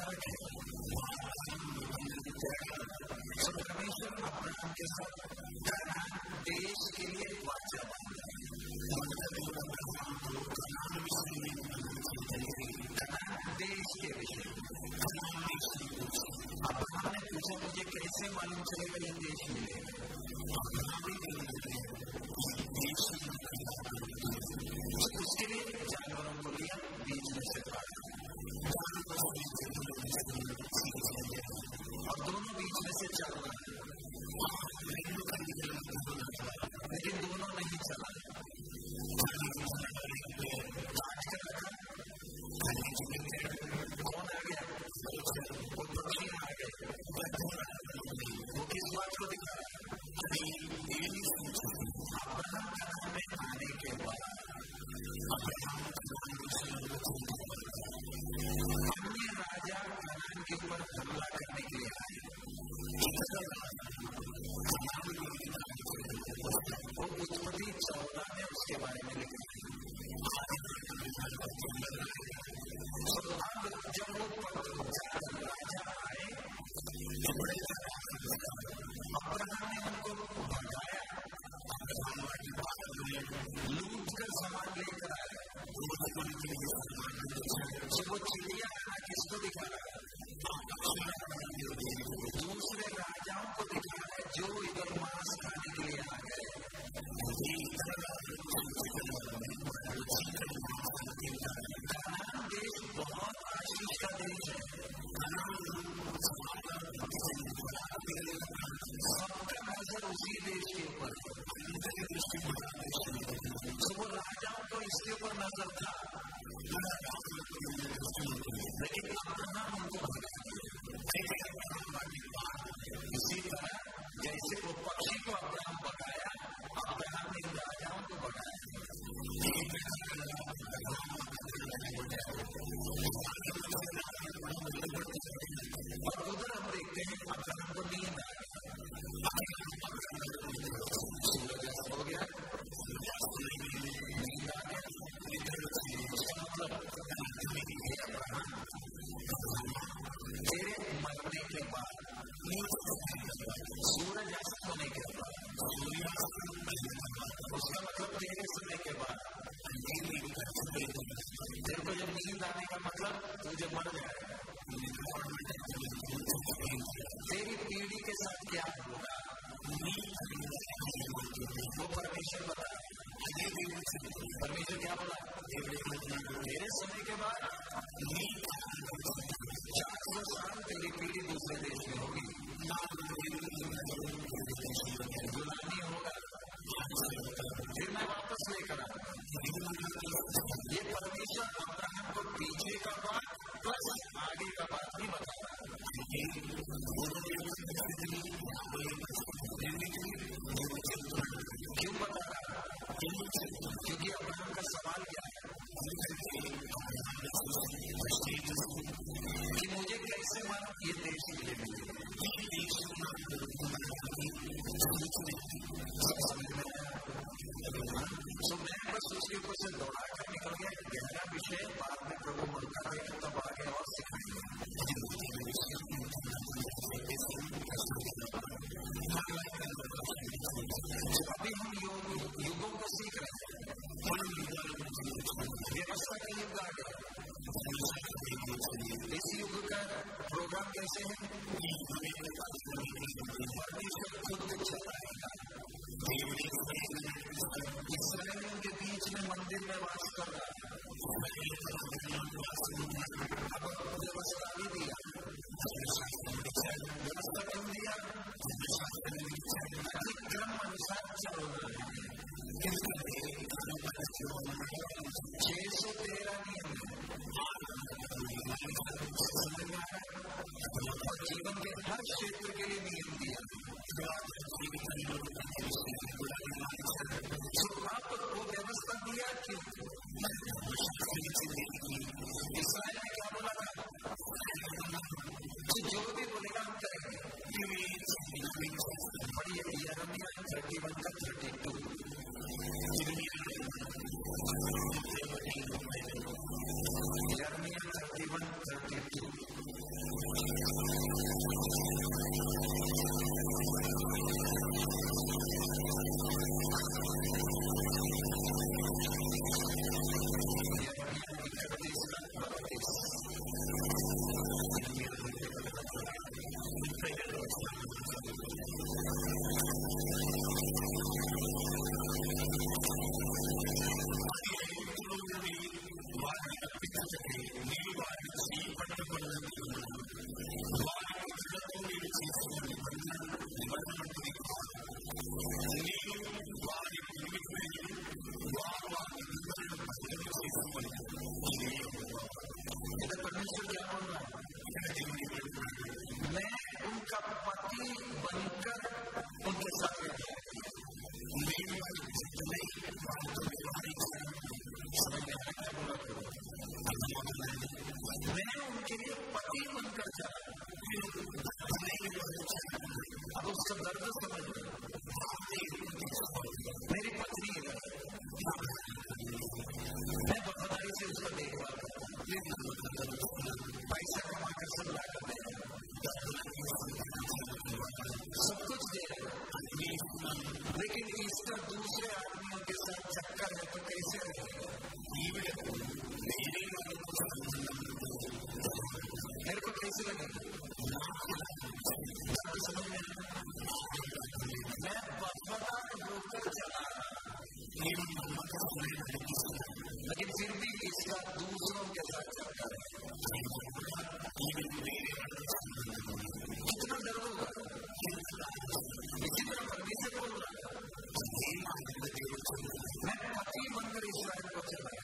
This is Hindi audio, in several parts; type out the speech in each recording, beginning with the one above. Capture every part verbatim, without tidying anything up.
भाग है। परमेश्वर अब्राहम के साथ कनान देश के लिए वाचा बांधा। कनान देश के विषय अब्राहम ने पूछा, मुझे कैसे मालूम चलेगा ये देश मिलेगा? उसके लिए जानवरों को लिया, बीच में से काटा और दोनों बीच में से चल रहा है, लेकिन दोनों नहीं चला। काट कर रखा, कौन आ गया? वो पक्षी आ गए। वो किस बात को दिखा रहा है? अब्राहम कनान में आने के बाद अन्य राजा कनान के ऊपर हमला करने के लिए आए। वो उत्पत्ति चौदह में उसके बारे में लिखा है। अब जब वो राजा आए, अब्राहम ने उनको भगाया, लूट कर सामान लेकर आया। तो वो चिड़ियाखाना किसको दिखा रहा है? दूसरे राजाओं को दिखा रहा है जो इधर मांस खाने के लिए आ गए। कनान देश बहुत आशीष का देश है। सबका नजर उसी देश के ऊपर है। तो वो राजाओं को इसके ऊपर नजर था, लेकिन अब्राहम उनको भगा दिया। इसी तरह जैसे वो पक्षी को अब्राहम भगाया, अब्राहम ने राजाओं को भगाया। और उधर हम देखते हैं अब्राहम को नींद आ गई, सूरज हो गया, नींद आ गया। उसका मतलब तेरे मरने के बाद, सूरज अस्त होने के बाद, उसका मतलब तेरे सोने के बाद, तेरे को जब नींद आने का मतलब तू जब मर जाएगा। तेरी पीढ़ी के साथ क्या होगा वो परमेश्वर बता रहा है। परमेश्वर क्या बोला? तेरे सोने के बाद चार सौ साल तेरी पीढ़ी दूसरे देश में होगी, गुलामी होगा, फिर मैं वापस लेकर आऊंगा। ये परमेश्वर अब्राहम को पीछे का बात प्लस आगे का बात भी बता रहा है। क्यों बता रहा है? क्योंकि अब्राहम का सवाल क्या है कि मुझे कैसे मालूम ये देश मिले मिले। तो मैं बस उसके ऊपर से दौड़ा कर निकल गया। गहरा विषय बाद में प्रभु मौका देगा तब आगे और सिखाएंगे। अभी हम युगों को सीख रहे हैं। व्यवस्था का युग आ गया। इस युग का प्रोग्राम कैसे है? परमेश्वर खुद चलाएगा। इसराइलियों के बीच में मंदिर में वास कर रहा है। अब व्यवस्था भी दिया। व्यवस्था क्यों दिया? क्रम अनुसार चल रहा है। छह सौ तेरह नियम और जीवन के हर क्षेत्र के लिए नियम दिया। तो आप वो व्यवस्था दिया क्यों? पति बनकर चला, अब उसका दर्द समझ में, मेरी पत्नी है, मैं वफादारी से उसका देखभाल करता हूँ, पैसा कमा कर सब ला कर दे, सब कुछ दे रहा, लेकिन इसका दूसरे आदमियों के साथ चक्कर है तो कैसे रहेगा? मेरे को कैसे लगेगा? समझ में मैं वफादार होकर चला, लेकिन फिर भी इसका दूसरों के साथ चक्कर है, कितना डर होगा? इसी तरह परमेश्वर बोल रहा है, मैं पति बनकर इस्राएल को चलाया,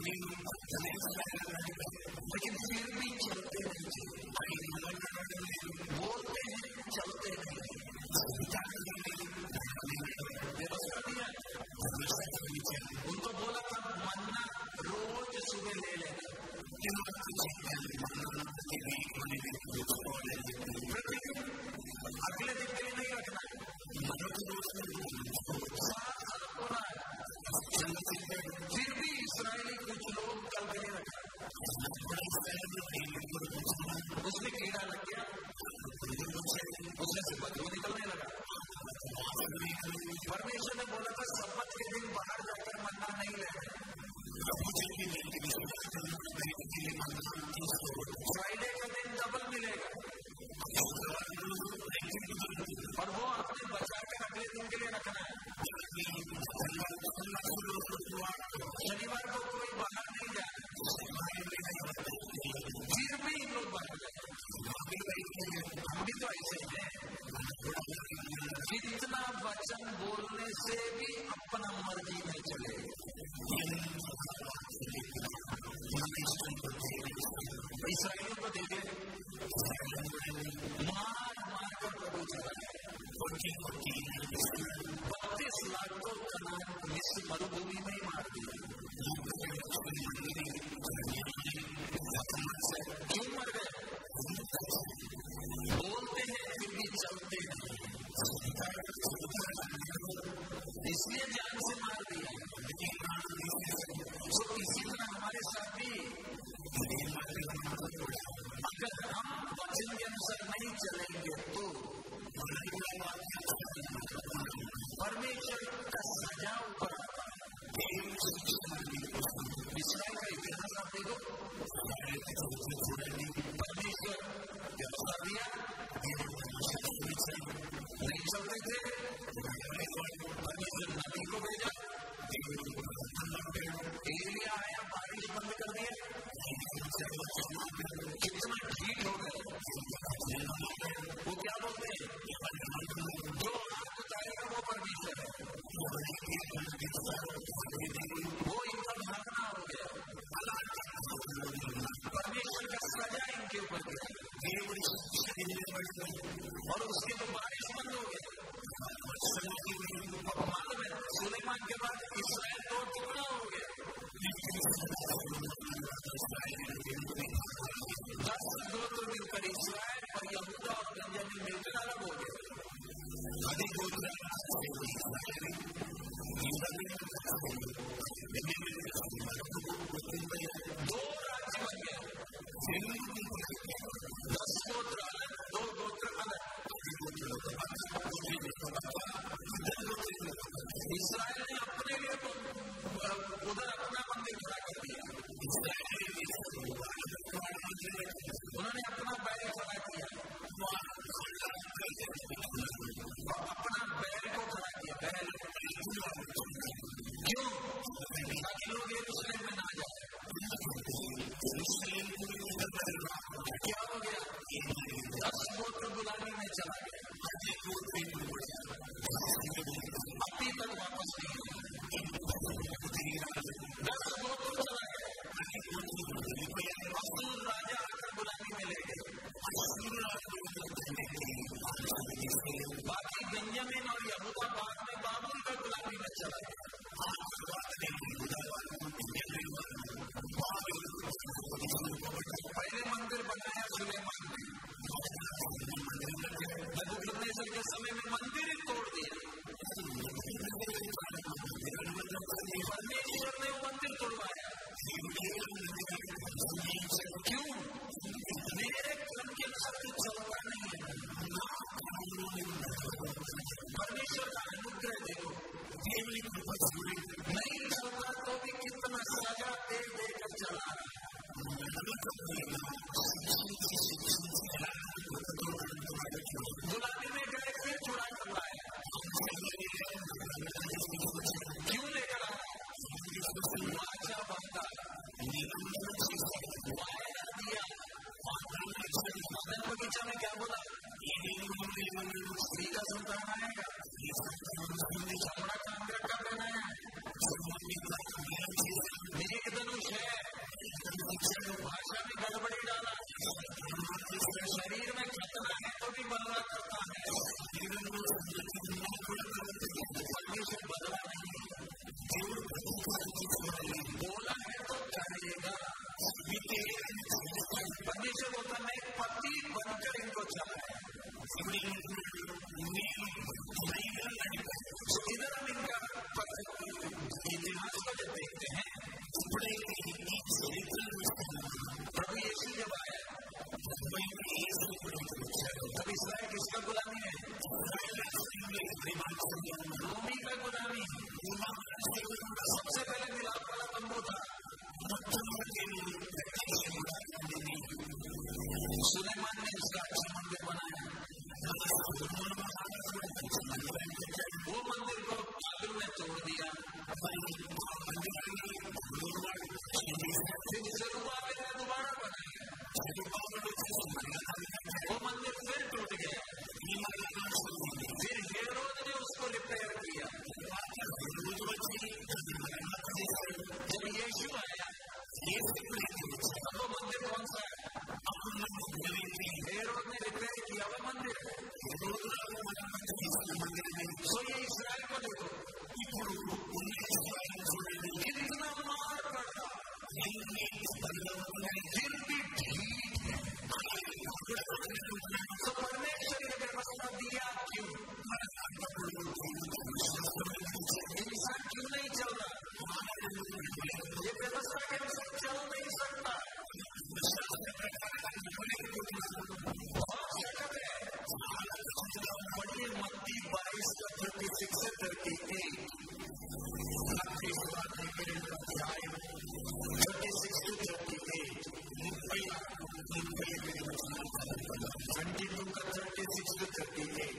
लेकिन फिर भी चलते नहीं थे, बोलते हैं चलते नहीं, व्यवस्था दिया, उनको बोला था मन्ना रोज सुबह ले लेना, प्रतिदिन अगले दिन के लिए नहीं रखना, फिर भी इसराइली कुछ लोग कल के लिए रखा, उसमें कीड़ा लग गया, उसमें से बदबू निकलने लगा। परमेश्वर ने बोला था सब्बत के दिन बाहर जाकर मन्ना नहीं लेना, फ्राइडे का दिन डबल मिलेगा, और वो आपने बचाकर अगले दिन के लिए रखना है। शनिवार को कोई बाहर नहीं जाए, फिर भी इन लोग बाहर जाए, हम भी तो ऐसे हैं, कितना वचन बोलने से भी अपना मर्जी नहीं चले, इसराइलियों को देखे मार मार कर प्रभु चला, बत्तीस लाख को कनान मिस्र मरुभूमि में ही मार दिया, क्यों मर गए? बोलते हैं फिर भी चलते हैं, इसलिए जान से मार दिया। तो इसी तरह हमारे साथ भी अगर हम वचन के अनुसार नहीं चलेंगे तो परमेश्वर का सजा ऊपर आता है। इसराइल का इतिहास आप देखो, परमेश्वर व्यवस्था दिया, नहीं चलते थे, परमेश्वर नबी को भेजा, एलिया आया, बारिश बंद कर दिया, कितना ठीक हो गया। वो क्या बोलते हैं, जो आग उतारेगा वो परमेश्वर है, वो इनका भावना हो गया, परमेश्वर का सजा इनके ऊपर गिरा, और उसके तो बारिश बंद हो गई। अब मालूम है सुलेमान के बाद इसराइल दो टुकड़ा हो गया, दस गोत्र मिलकर इसराइल और यहूदा और बेंजामिन मिलकर अलग हो गए। दो राज्य बन गए, दस गोत्र अलग, दो गोत्र अलग, से कुछ चलता नहीं है। परमेश्वर का अनुग्रह देखो, नहीं चलता तो भी कितना सजा दे देकर चला रहा है। गुलामी में गए फिर चुरा कर लाए, क्यों लेकर आ रहा है? वाचा बांधा, वायदा दिया। मदन बगीचा में क्या बोला? स्त्री का संतान आएगा, चमड़ा का अंग रखा देना है, एक धनुष है, भाषा में गड़बड़ी डाला, शरीर में खतरा है तो भी बदला करता है। परमेश्वर बदला नहीं, बोला है तो करेगा। परमेश्वर बोलता मैं पति बनकर इनको चला है। तो इधर हम इनका इतिहास को जब देखते हैं, प्रभु यीशु जब आया तब इस्राएल किसका गुलामी है? रोमी का गुलामी। सबसे पहले मिलाप वाला तंबू था, सुलेमान ने उसका अच्छा मंदिर बनाया। वो मंदिर को बाबिल ने तोड़ दिया, फिर ज़रूब्बाबेल ने दोबारा बनाया, वो मंदिर फिर टूट गया, फिर हेरोद ने उसको रिपेयर किया। जब यीशु आया अब वो मंदिर कौन सा है? हेरोद ने रिपेयर किया वो मंदिर है। तो ये इस्राएल को देखो, कितना मार पड़ा, फिर भी ठीक है। तो परमेश्वर ने व्यवस्था दिया क्यों? इंसान क्यों नहीं चल रहा? ये व्यवस्था के अनुसार चल नहीं सकता। पढ़िए मत्ती बाईस का थर्टी सिक्स से thirty eight, thirty six to thirty eight, twenty two का thirty six to thirty eight.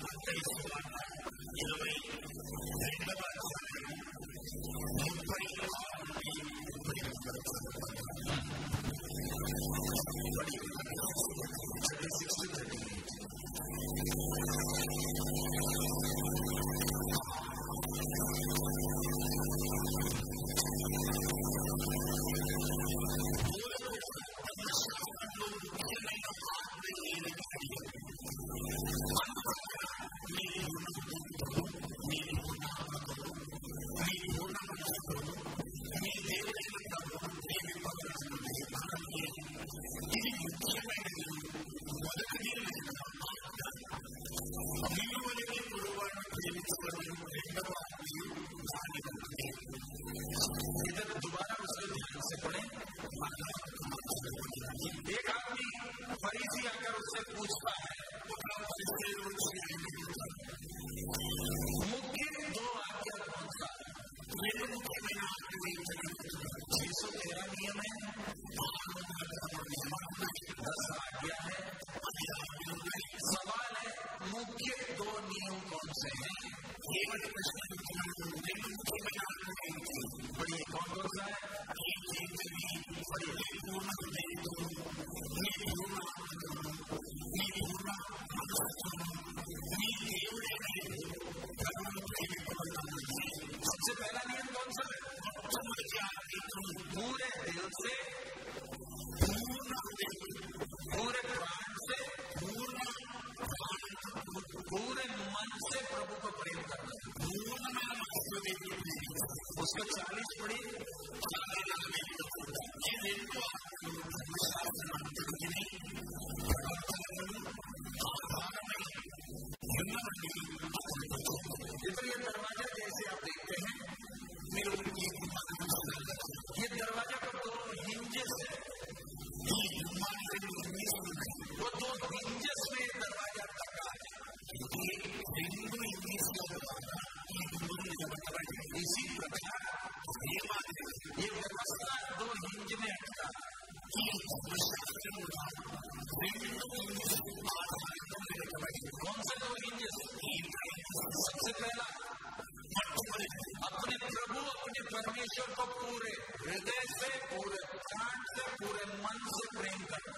एक आदमी फरीसी आकर उससे पूछता है, मुख्य दो आज्ञा कौन सा? छह सौ तेरह नियम है, दस आज्ञा है। सवाल है मुख्य दो नियम कौन से हैं? बड़ी कौन कौन सा है? दो हिंजेस में दरवाजा टका है। हिंदू इंग्लिश इसी प्रकार ये बात है, ये व्यवस्था दो हिंज में अटका कौन से दो हिंजेस? सबसे पहला अपने प्रभु अपने परमेश्वर को पूरे हृदय से, पूरे प्राण से, पूरे मन से प्रेम करना।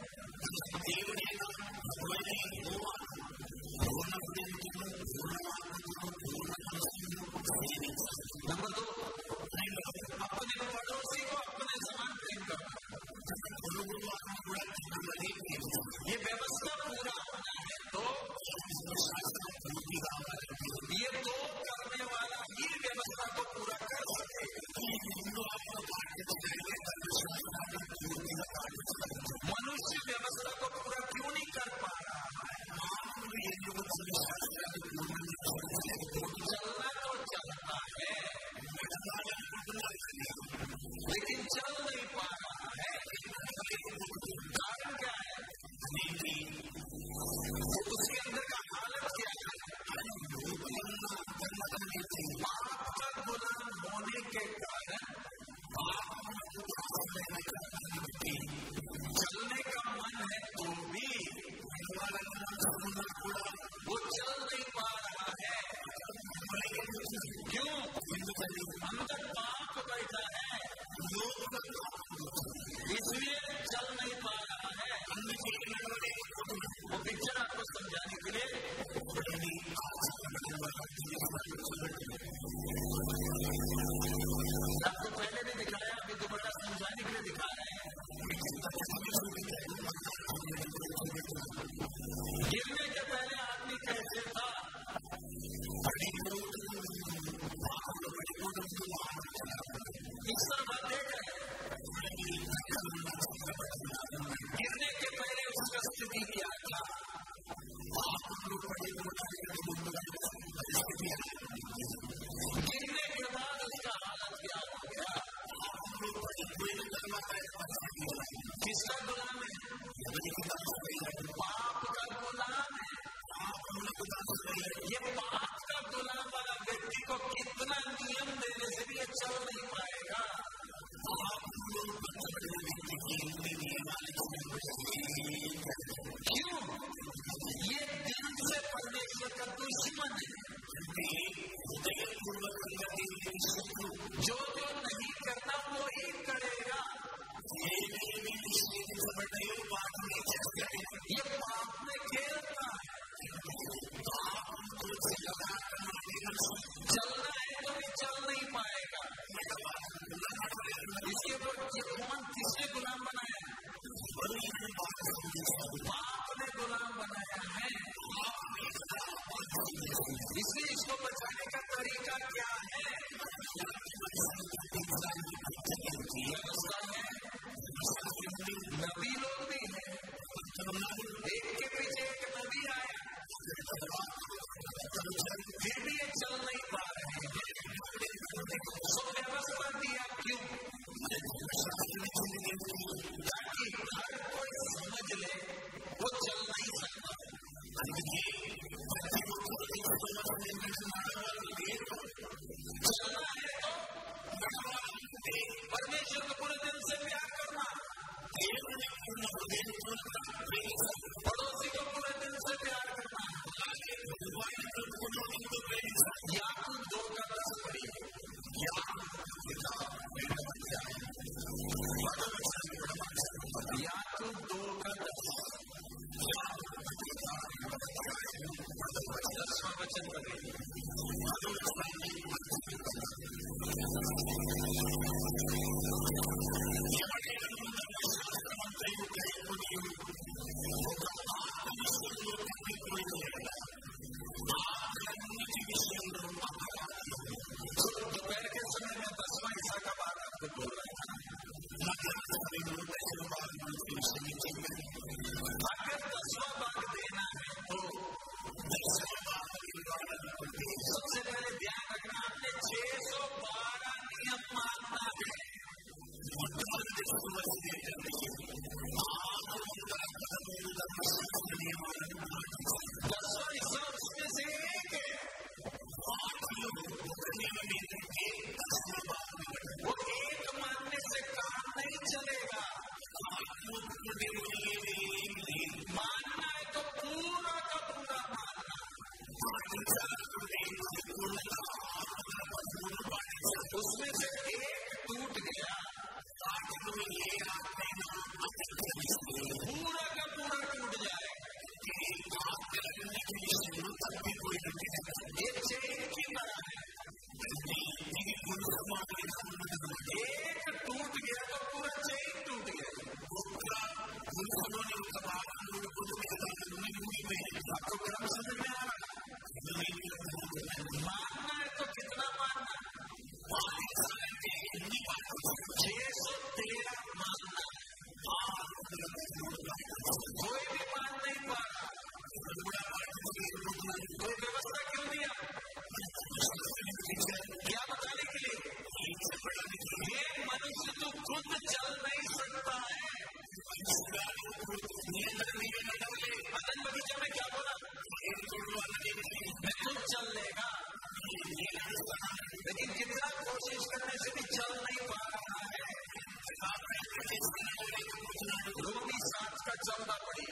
नंबर दो, अपने पड़ोसी को अपने समान प्रेम करना। ये व्यवस्था पूरा होना है तो ये दो करने वाला ही व्यवस्था को पूरा कर सके। मनुष्य व्यवस्था को पूरा क्यों नहीं कर पा रहा है? चलना तो चलता है लेकिन चल नहीं पा रहा है। कारण क्या है? उसके अंदर का हालत क्या है? पाप का गुलाम होने के कारण चलने का मन है तो भी वो चल नहीं पा रहा है। क्यों? अंदर पाप बैठा है इसलिए चल नहीं पा रहा है। वो पिक्चर आपको समझाने के लिए आपको पहले भी दिखाया, अभी दोबारा समझाने के लिए दिखा रहे हैं। गिरने के पहले आदमी कैसे था? इस तरह देख रहे हैं। गिरने के पहले उसका स्थिति क्या था? गिरने के बाद उसका हालत क्या हो गया? किसका गुलाम है? पाप का गुलाम है। ये पाप का गुलाम वाला व्यक्ति को कितना नियम देने से भी ये चल नहीं पाएगा। क्यों? ये दिल से परमेश्वर का दुश्मन है। जो जो नहीं करना वो ही करेगा। ये पाप में खेलता है। चलना है तो भी चल नहीं पाएगा। इसके ऊपर ये कौन किसने गुलाम बनाया है? पाप ने गुलाम बनाया है। इसलिए इसको बचाने का तरीका क्या है? व्यवस्था है, नबी लोग भी हैं, एक के पीछे एक नबी आया, फिर भी ये चल नहीं पा रहे हैं। सो व्यवस्था दिया क्यों? ताकि हर कोई समझ ले वो चल नहीं सकता। चलना है तो परमेश्वर को पूरे दिल से प्यार करना, पड़ोसी को पूरे दिल से प्यार करना, दसवां हिस्सा उसमें से एक है। वो एक मानने से काम नहीं चलेगा। मानना है तो पूरा का पूरा मानना। उसमें से एक टूट गया, पूरा का पूरा टूट जाएगा। एक से एक ही बना है। एक टूट गया तो पूरा चेन टूट गया। आपको गरम समझ में आ रहा? मानना है तो कितना मानना? छह सौ तेरह मानना। कोई भी मान नहीं पा रहा। कोई व्यवस्था क्यों दिया? क्या बताने के लिए? ये मनुष्य तो खुद चल नहीं सकता है। आनंद बगीचा में क्या बोला? मैं खुद चल लेगा, लेकिन कितना कोशिश करने से भी चल नहीं पा रहा है। रोमी सात का चौदह पड़ी,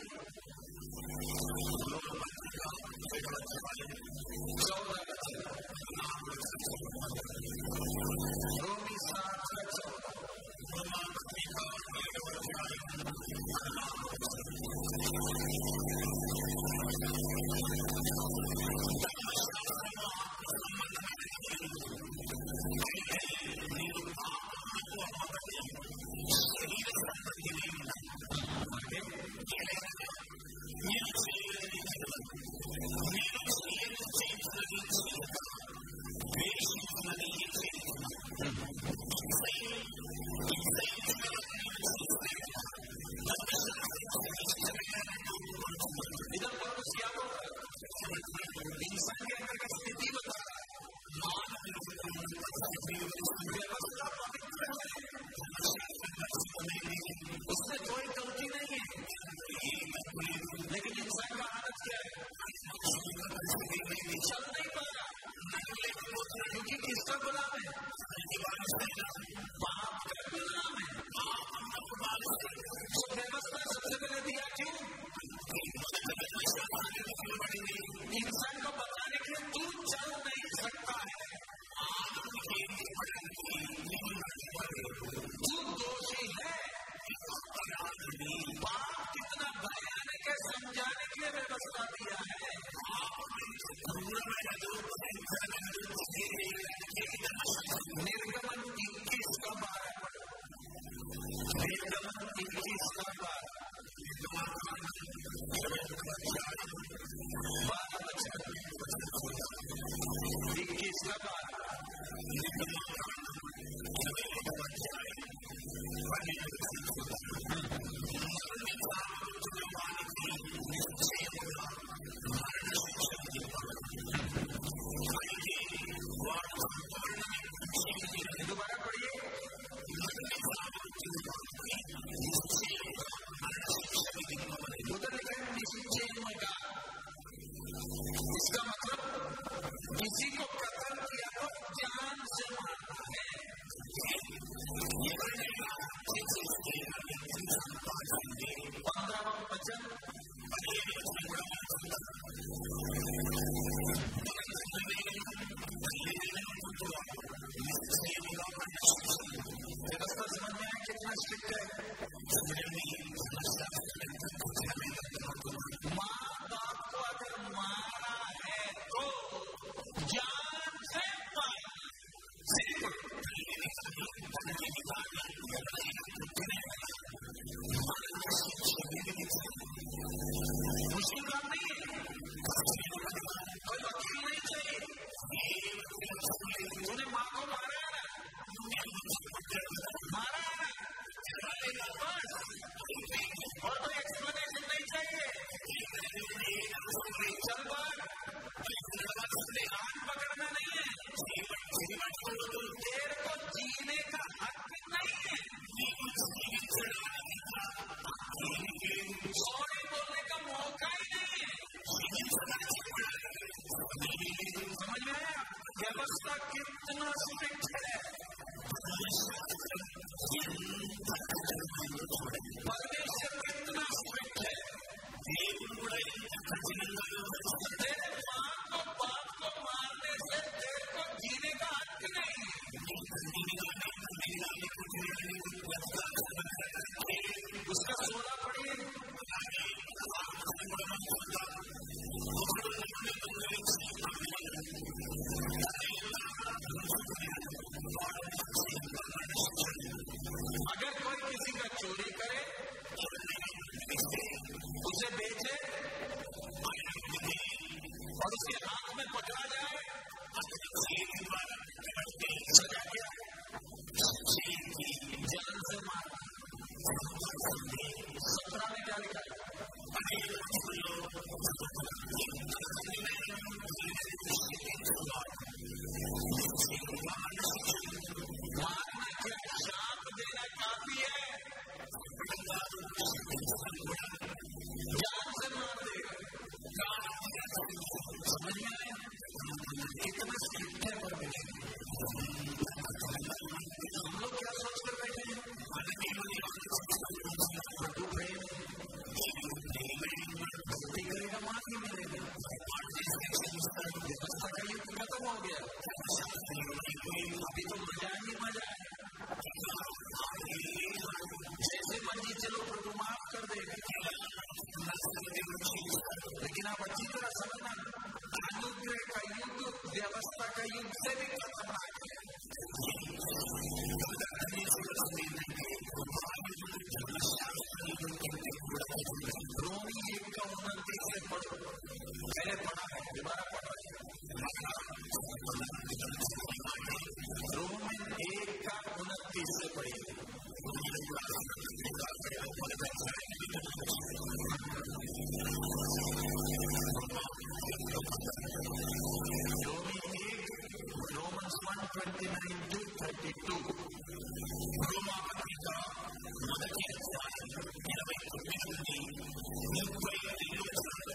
चौदह का रोमी सात का चौदह। उसमें कोई गलती नहीं है, लेकिन इंसान का आदत क्या है? चल नहीं पा रहा, क्योंकि किसका गुलाम है? पाप का गुलाम है। तो व्यवस्था सबसे पहले दिया क्यों? इंसान को बताने के लिए तू चल नहीं सकता है, तू दोषी है। पाप कितना भयानक है समझाने के लिए व्यवस्था दिया है। निर्गमन इक्कीस का बारह पढ़ो। निर्गमन इक्कीस का बारह बारह बच्चा इक्कीस का बारह। दोबारा पढ़िए। उधर लिखा है निश्चय का। इसका मतलब किसी को कत्ल किया तो जान से मारना है। पंद्रहवां वचन व्यवस्था समझ में आया कितना स्ट्रिक्ट है। माँ बाप को अगर मारा है तो जान से मारना। मुश्किल काम नहीं है, कोई वकील नहीं चाहिए। तूने माँ को मारा है ना, मारा है ना, बस। और कोई एक्सप्लेनेशन नहीं चाहिए। चल बार कान पकड़ना नहीं है, तेरे को जीने का हक नहीं है। सॉरी बोलने का मौका ही तेरे माँ को बाप को मारने से तेरे को जीने का हक नहीं है। उसका सोना पड़िए अगर कोई किसी का चोरी करे उसे बेचे और उसके हाथ में पकड़ा जाए सजा क्या जान से मार। सत्रह में क्या लिखा है? मारना क्या शाप देना काफी है? जान से मार देगा। समझ में आया? कितना स्ट्रिक्ट है परमिशन। हम लोग क्या सोच कर बैठे हैं? तू प्रेम भक्ति करेगा माफी मिलेगा। व्यवस्था का युग खत्म हो गया। अभी तो मजा ही मजा है। जैसे मर्जी चलो प्रभु माफ कर देगा। लेकिन आप अच्छी तरह समझना अनुग्रह का युग व्यवस्था का युग से भी खतरनाक है। रोमी एक का उन्नति से पढ़ो। मैंने पढ़ा है दोबारा पढ़ रहे रोमी एक का उन्नति से पढ़ी। रोमी एक Romans one twenty nine to thirty two रोमा पत्रिका మొదటి అధ్యాయం ఇరవై తొమ్మిది ముప్పై ఐదు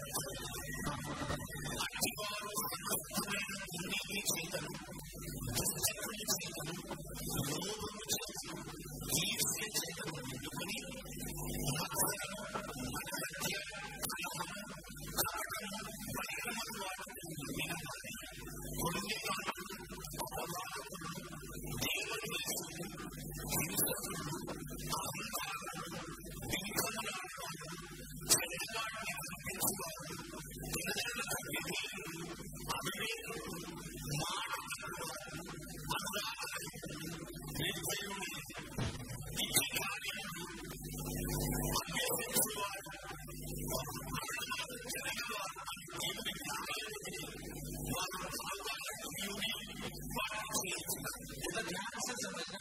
అతివారు సమస్తమైన దుర్నీతి చేతను దుష్టముల చేతను లోభము చేతను ఈర్ష్య చేతను నిండుకొని మత్సరము అసత్య కలహము కపటము పరిక్రమము వాటిని నిండిన వారి కొడుకులను అపవాదమును దేవద్వేషము హింసను అహంకారము విగ్రహములను చెడ్డవాటిని కనిపించువారు పిల్లలకు విధేయులు అవివేకులు మాటలు అనురాగములు నిర్భయులు నీతి కార్యములు అభ్యసించువారు మరణము జరగవారు దేవుని జ్ఞానాన్ని వారు భావాలను యూని వాటిని చేయించున్నారు। इधर ध्यान से समझना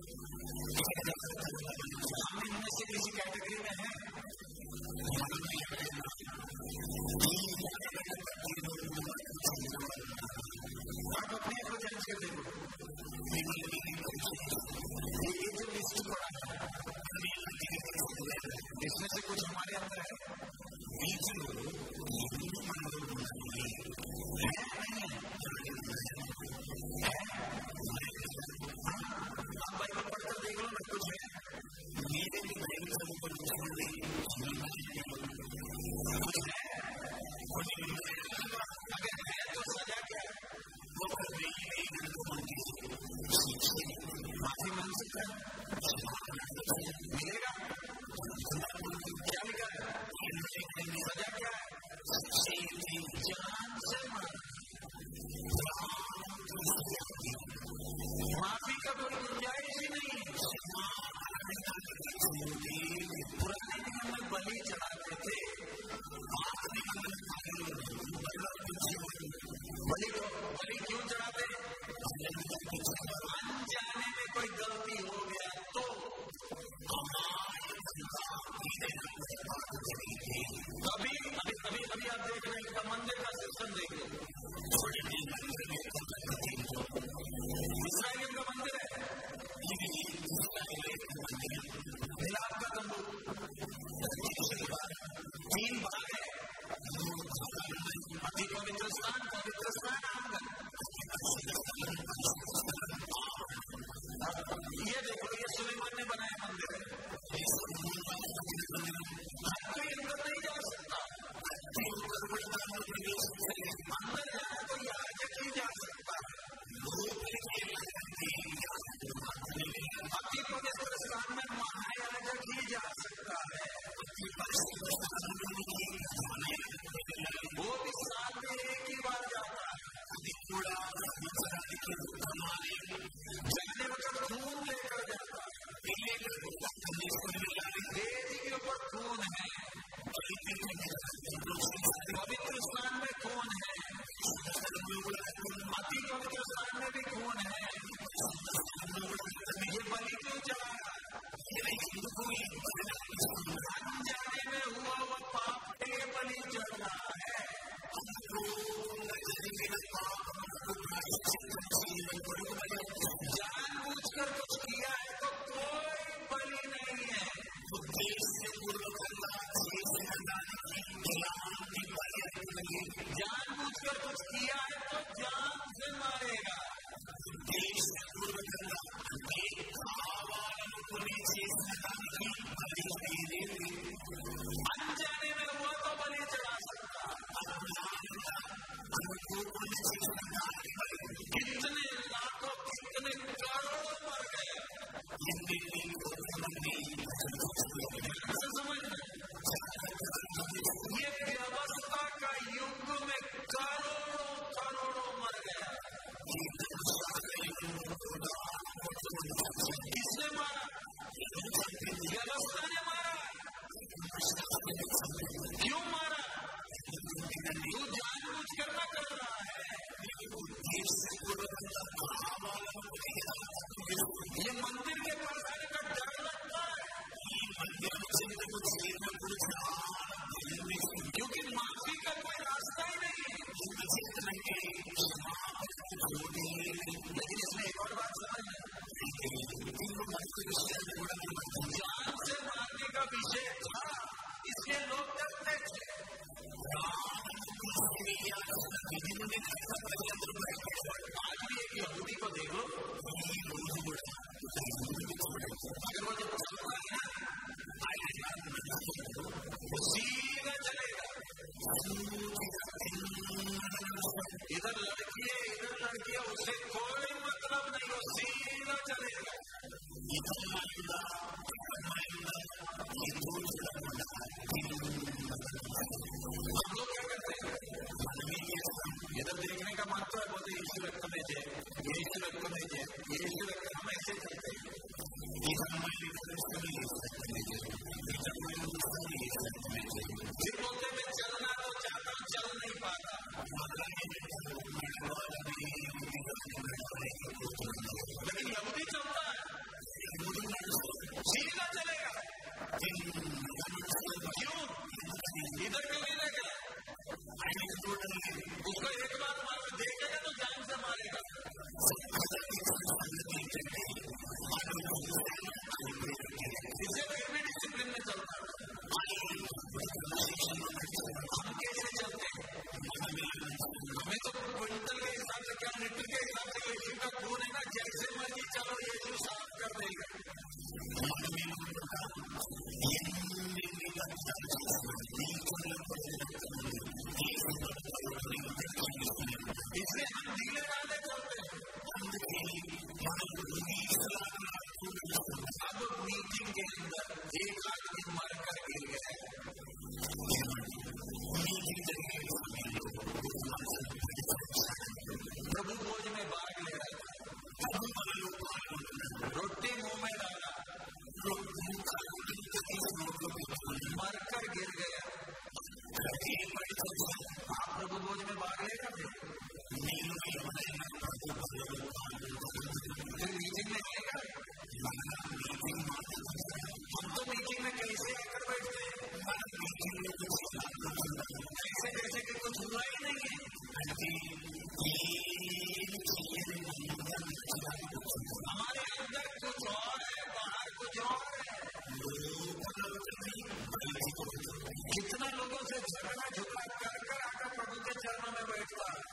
हम इनमें से किसी कैटेगरी में है। आप अपने को जांच कर देखो। ये जो लिस्ट पड़ा है इसमें से कुछ हमारे अंदर है। आप बाइबल पढ़कर देख लो ना, कुछ है मेरे भी बाइबल से ऊपर कुछ है अगर है तो सजा क्या है? वो कर रही है माफी मांग सकता है मिलेगा। क्या लिखा है? सजा क्या है? जान से मार। माफी का कोई गुंजाइश ही नहीं है। पुराने नियम में बलि चढ़ाते थे। बलि को बलि क्यों चढ़ाते? अनजाने में कोई गलती हो गया तो कभी अभी अभी अभी आप देख रहे हैं मंदिर का सिस्टम देख लो। इसराइल का मंदिर है, मिलाप का तंबू, तीन भाग है। अति पवित्र स्थान, पवित्र स्थान आंगन। ये देखो ये सुलेमान ने बनाया मंदिर है। कोई अंदर नहीं जा सकता। जानबूझकर कुछ किया है तो जान से मारेगा। अनजाने में हुआ तो बलि चढ़ा सकता। कितने लाखों कितने करोड़ों मर गए। ये व्यवस्था का युग में करोड़ों करोड़ों मर गया। किसने मारा? व्यवस्था ने मारा। क्यों मारा? तू जानबूझ कर ना कर रहा है। ये मंदिर के पास आने का डर लगता है क्योंकि माफी का कोई रास्ता ही नहीं है। लेकिन इसमें एक और बात समझना, जान से मारने का विषय था इसलिए लोग डरते थे। आज भी एक यहूदी को देख लो, अगर वो जब चलता है ना वो सीधा चलेगा। इधर लड़की है इधर लड़की है उसे कोई मतलब नहीं, वो सीधा चलेगा। हम लोग क्या करते हैं? इधर देखने का महत्व है, बोलते यीशु रक्त में जय, यीशु रक्त में जय, यीशु रक्त। हम ऐसे करते हैं। फिर बोलते मैं चलना तो चाहता हूँ, चल नहीं पाता। लेकिन यहूदी चलता है, सीधा चलेगा। क्यों? इधर क्यों नहीं देखेगा? उसको एक बार मार देखेगा तो जान से मारेगा। इसे फिर भी डिसिप्लिन में चलता है। हम कैसे चलते हैं? हमें तो क्विंटल के हिसाब से क्या लीटर के हिसाब से यीशु का खून है ना, जैसे मर्जी चलो यीशु साफ कर देगा। इसलिए हम ढीले डाले चलते हैं। अब मीटिंग के अंदर एक आदमी मरकर गिर गया। प्रभु भोज में भाग ले रहा था, रोटी मुंह में डाला, मरकर गिर गया। आप प्रभु भोज में भाग लेगा फिर मीटिंग में आएगा। हम तो मीटिंग में कैसे आकर बैठते हैं, ऐसे कैसे कि कुछ हुआ ही नहीं है। हमारे अंदर कुछ और है, बाहर कुछ और है। कितना लोगों से झगड़ा झुका कर कर आकर प्रभु के चरणों में बैठता है।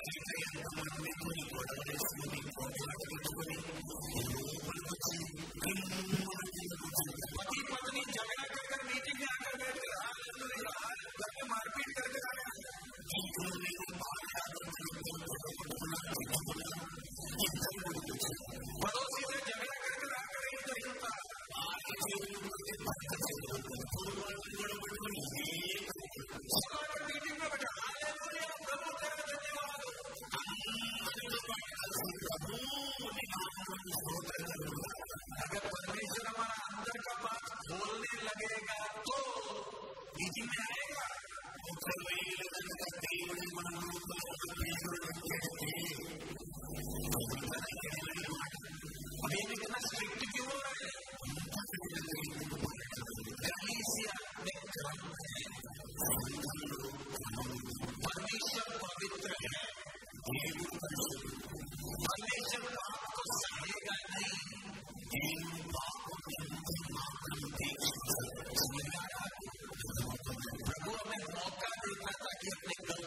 पति पत्नी झगड़ा कर कर मीटिंग में आकर बैठ गए, घर में मारपीट करके आया। पड़ोसी से झगड़ा कर कर आकर ही तो हिलता मीटिंग में बैठा। प्रभु तेरा धन्यवाद। अगर परमेश्वर हमारा अंदर का बात बोलने लगेगा तो मीटिंग में आएगा। अब ये कितना स्ट्रिक्ट क्यों हो रहा है? परमेश्वर पवित्र है, परमेश्वर आपको सहेगा नहीं। प्रभु हमें मौका देता था कि अपने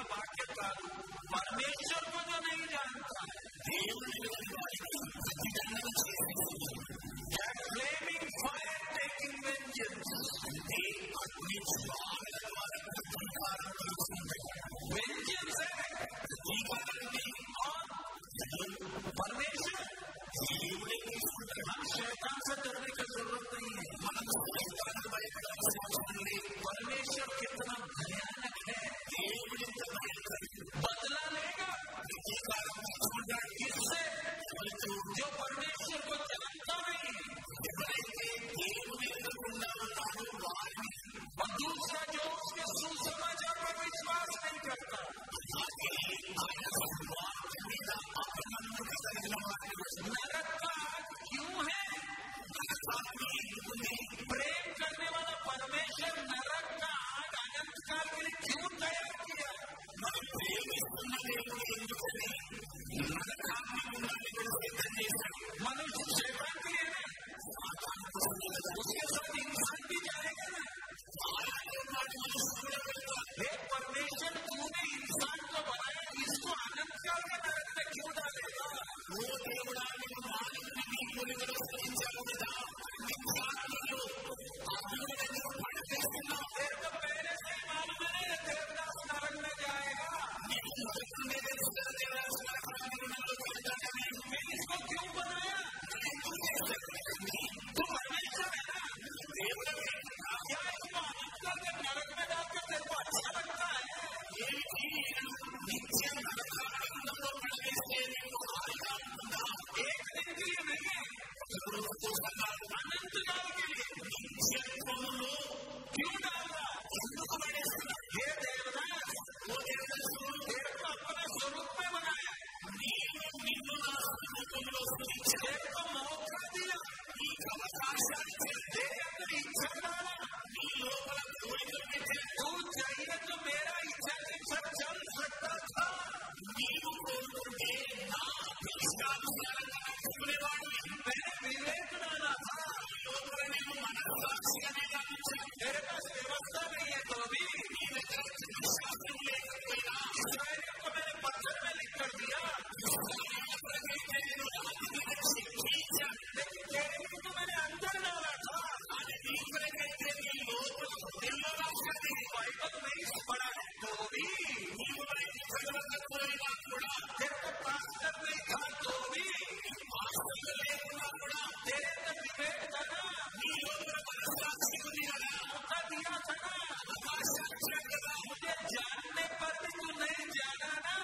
वाक्य काल परमेश्वर को जो नहीं जानता है flaming fire taking vengeance vengeance है परमेश्वर हम शैतान से डरने की जरूरत नहीं है परमेश्वर कितना भयानक है बदला लेगा किससे जो परमेश्वर को जानता नहीं और दूसरा जो उसके सुसमाचार पर विश्वास नहीं करता नरक का क्यों है प्रेम करने वाला परमेश्वर नरक का आग अनंत काल के लिए क्यों तैयार किया मनुष्य शैतान के लिए नहीं उसके साथ इंसान भी जाएगा ना हे परमेश्वर तूने इंसान को बनाया इसको अनंत काल के नरक में क्यों डालेगा तेरे को पहले से ही मालूम है देवदास नरक में जाएगा मैं इसको क्यों बनाया तू परमेश्वर है ना क्या इसको अनंत काल के नरक में डालकर तेरे को अच्छा लगता है एक दिन के लिए नहीं अनंत काल के लिए क्यों डाला हे देवदास तेरे को अपने स्वरूप में बनाया तेरे को मौका दिया तेरे अंदर इच्छा डाला तू चाहिए तो मेरा इच्छा के साथ चल सकता था मैंने विवेक डाला था तेरे पास व्यवस्था नहीं है तो भी इसराइलियों को मैंने पत्थर में लिख कर दिया लेकिन तेरे को तो मैंने अंदर डाला था बाइबल नहीं पढ़ा है तो भी तेरे को पास्टर नहीं था तो भी तेरे अंदर विवेक था ना मौका दिया था ना मुझे जानने पर भी तू नहीं जाना ना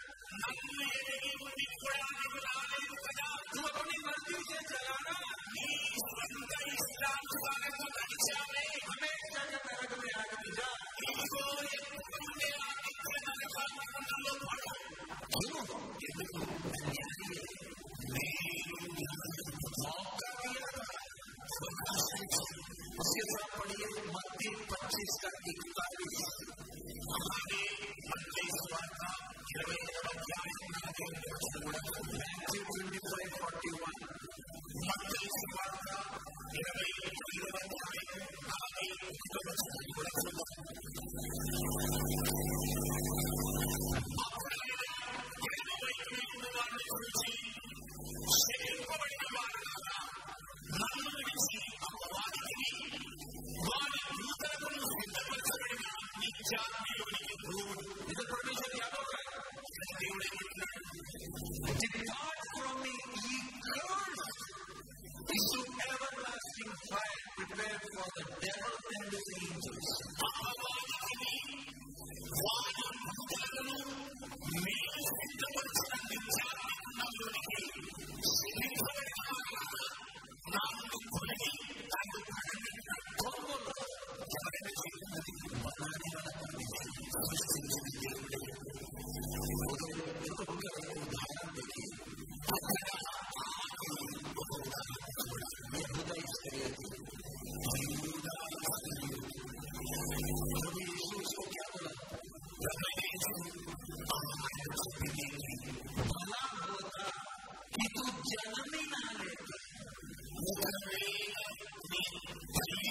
तू अपनी मर्जी से चलाना हमेशा के नरक में आग बुझा मौका दिया उसके साथ पढ़िए मत्ती पच्चीस का इकतालीस twenty five forty one Depart from me, ye cursed, into everlasting fire prepared for the devil and his angels.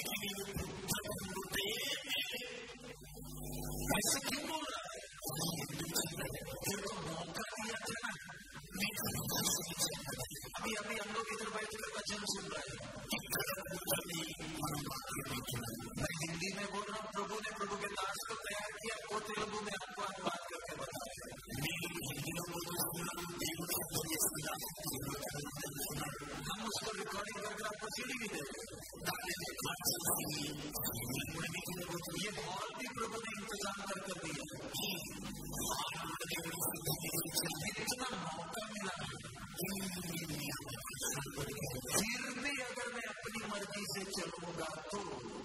ऐसे क्यों बोल रहा है? हस्तांतर कर दिया, इतना मौका मिला, फिर भी अगर मैं अपनी मर्जी से चलूंगा तो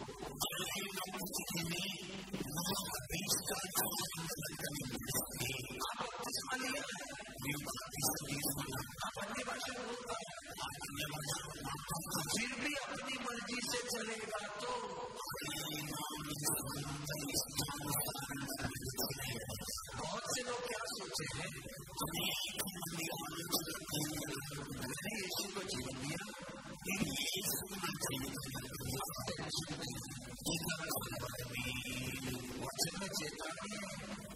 अपनी भाषा बोलता है, फिर भी अपनी मर्जी से चलेगा तो बहुत से लोग क्या सोचे हैं, मैंने यीशु को जीवन दिया, वचन में चेतावनी है,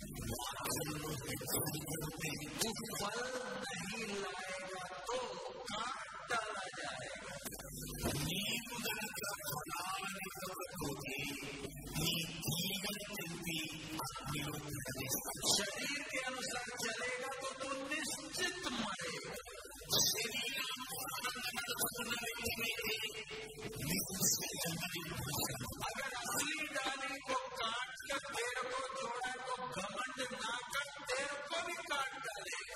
जो फल नहीं लाएगा तो काट डाला जाएगा। शरीर के अनुसार चलेगा तो तू निश्चित मरेगा। अगर असली डाली को काट कर तेरे को जोड़ा तो घमंड ना कर, तेरे को भी काट डालेगा।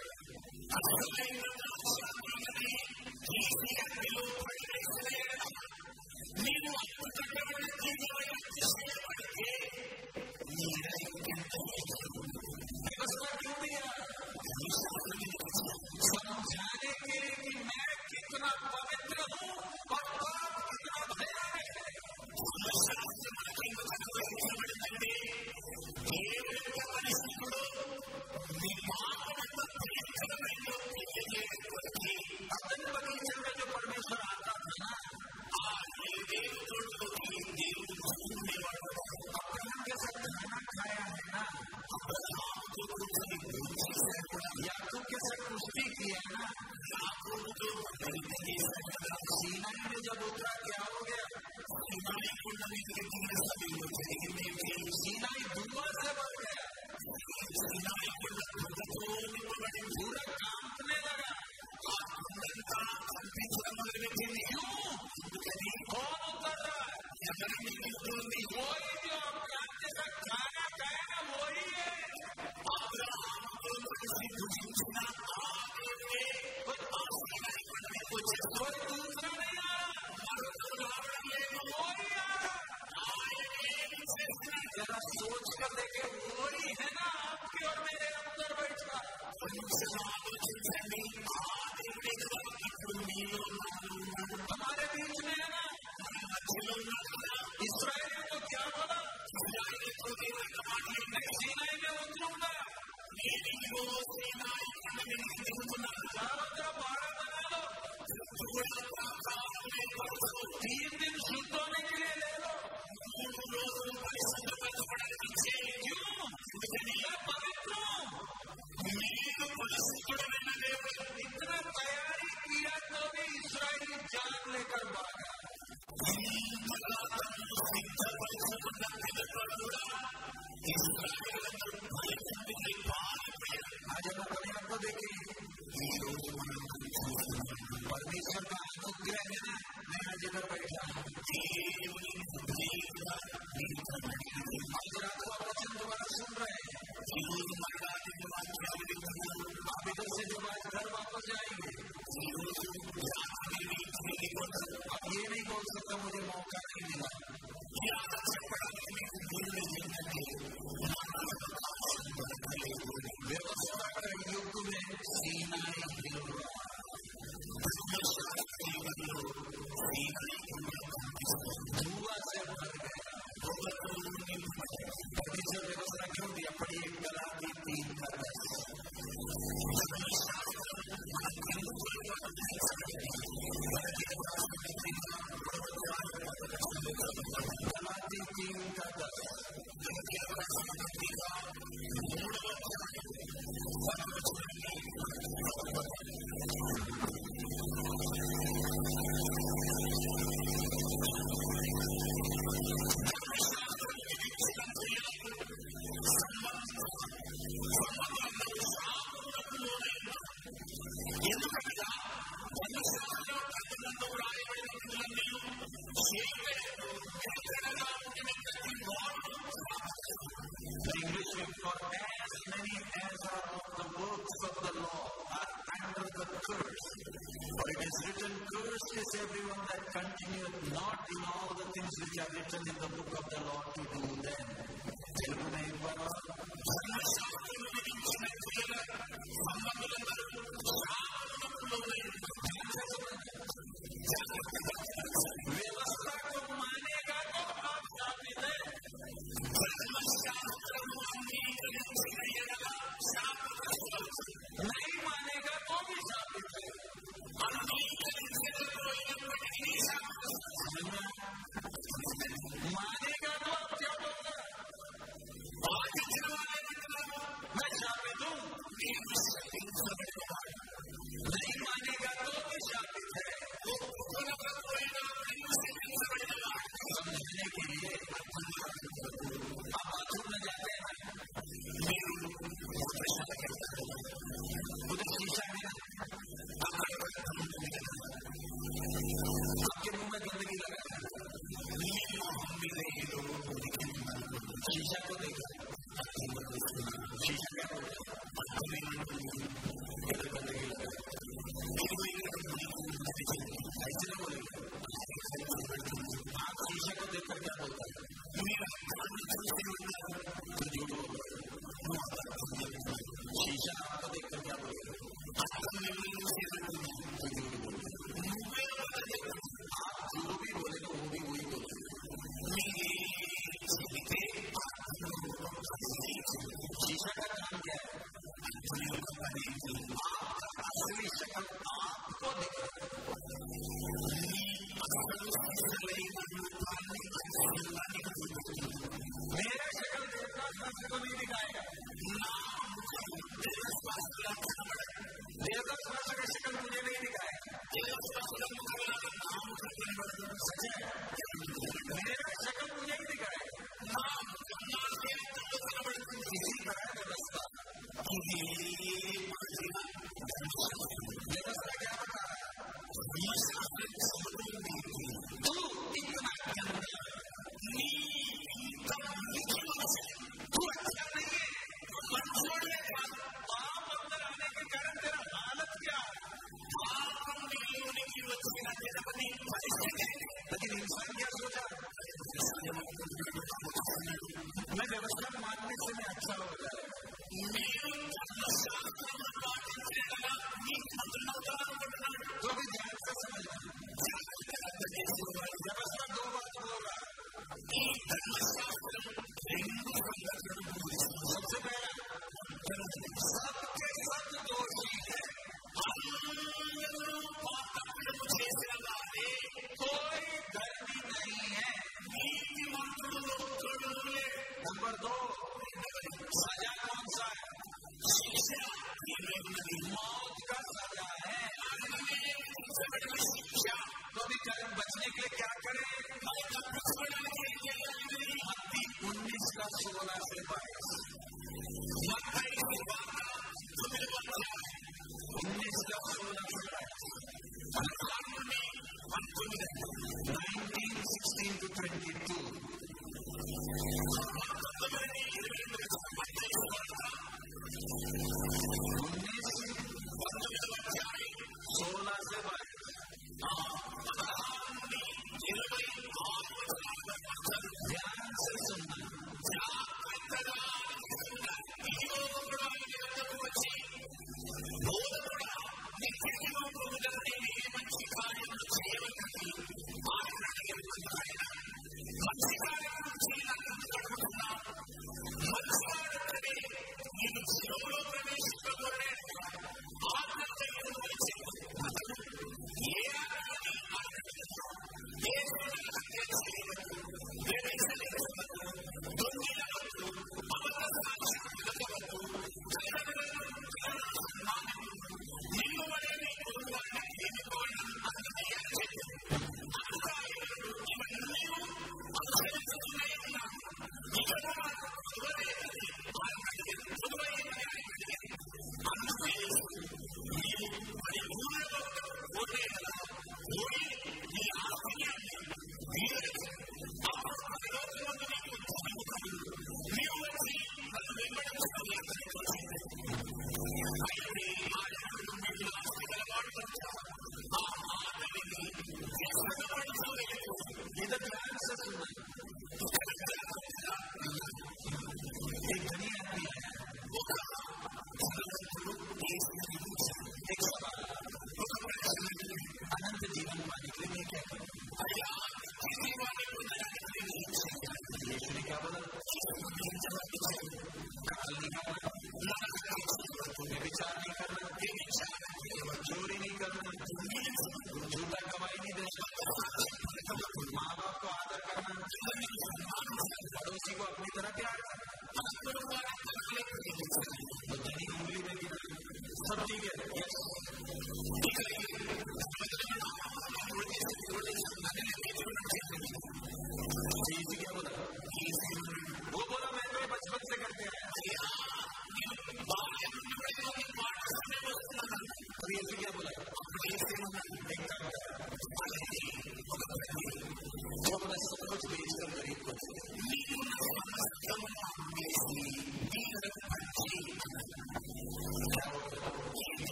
व्यवस्था क्यों दिया? समझाने के लिए कि मैं कितना पवित्र हूँ और पाप कितना भयानक है। अपने बगीचे में जो परमेश्वर आता था ना, अब्राहम के साथ खाना खाया है ना, याकूब के साथ कुश्ती किया ना, सीनाई में जब उतरा क्या हो गया? सीनाई धुआं से भर गया, पूरा कांपने लगा। कौन उतर रहा है? वही जो अब्राहम के साथ खाना खाएगा वही है। कोई दूसरा नहीं आ रहा, वही आ रहा। जरा सोच कर देखे, वही है ना आपके और मेरे अंदर बैठा। हमारे बीच में है ना। इस्राएल को क्या बोला? मैं सीनाई में उतरूंगा, चारों तरफ बाड़ा बना लो, तीन दिन शुद्ध होने के लिए ले लो। क्यों? मैं पवित्र हूँ। इतना तैयारी किया तो भी इस्राएली जान लेकर भागा। आज हम अपने आप को देखें, परमेश्वर का अनुग्रह है ना, मैं आज इधर बैठा हूँ। आज रात को वचन दोबारा सुन रहे हैं, आप इधर से जब आज घर वापस जाएंगे, अब ये नहीं बोल सकता मुझे मौका नहीं मिला। the curse. For it is written, cursed is everyone that continueth not in all the things which are written in the book of the law to do them. Telugu में एक बार और व्यवस्था को मानेगा तो आप शापित है, नहीं मानेगा तो भी शापित है। मानेगा तो आप क्या बोलना, मैं शापित हूँ, नहीं मानेगा तो भी शापित है। समझने के लिए आप बाथरूम में जाते हैं, उधर शीशा में आपके मुंह में गंदगी लगा, शीशा को देखा, शीशा क्या बोलता है, इधर गंदगी लगा, ऐसे नहीं बोलेगा। आप शीशा को देखकर क्या बोलता है, तो झूठ बोल रहा है। शीशा आपको देखकर क्या बोलेगा, तो झूठ बोल रहा है। आप जो भी बोलेगा वो भी वही बोलेगा। शीशा का काम क्या है, आपका असली शक्ल आपको दिखे। मेरा शक्ल देवदास शास्त्र को नहीं दिखाएगा, देवदास शास्त्र का शक्ल मुझे नहीं दिखाएगा। सच है, मेरा शक्ल मुझे नहीं दिखाएगा। इसी तरह व्यवस्था व्यवस्था क्या बता रहा है, तू इतना गंदा, तू अच्छा नहीं है, पाप अंदर आने के कारण तेरा हालत क्या है। लेकिन इंसान क्या सोचा, मैं व्यवस्था मानने से मैं अच्छा हो जाएगा। तो भी ध्यान से समझना, व्यवस्था दो बात बोल रहा है। सबसे पहला, सबके सब दोषी है, कोई धर्मी नहीं है। नंबर दो, सजा कौन सा है, मौत का सजा है। तो भी कर्म बचने के लिए क्या करें, मत्ती उन्नीस का सोलह से बाईस, उन्नीस का सोलह से बाईस, nineteen sixteen to twenty two. उन्नीस सोलह से बाईस, ध्यान से सुनना।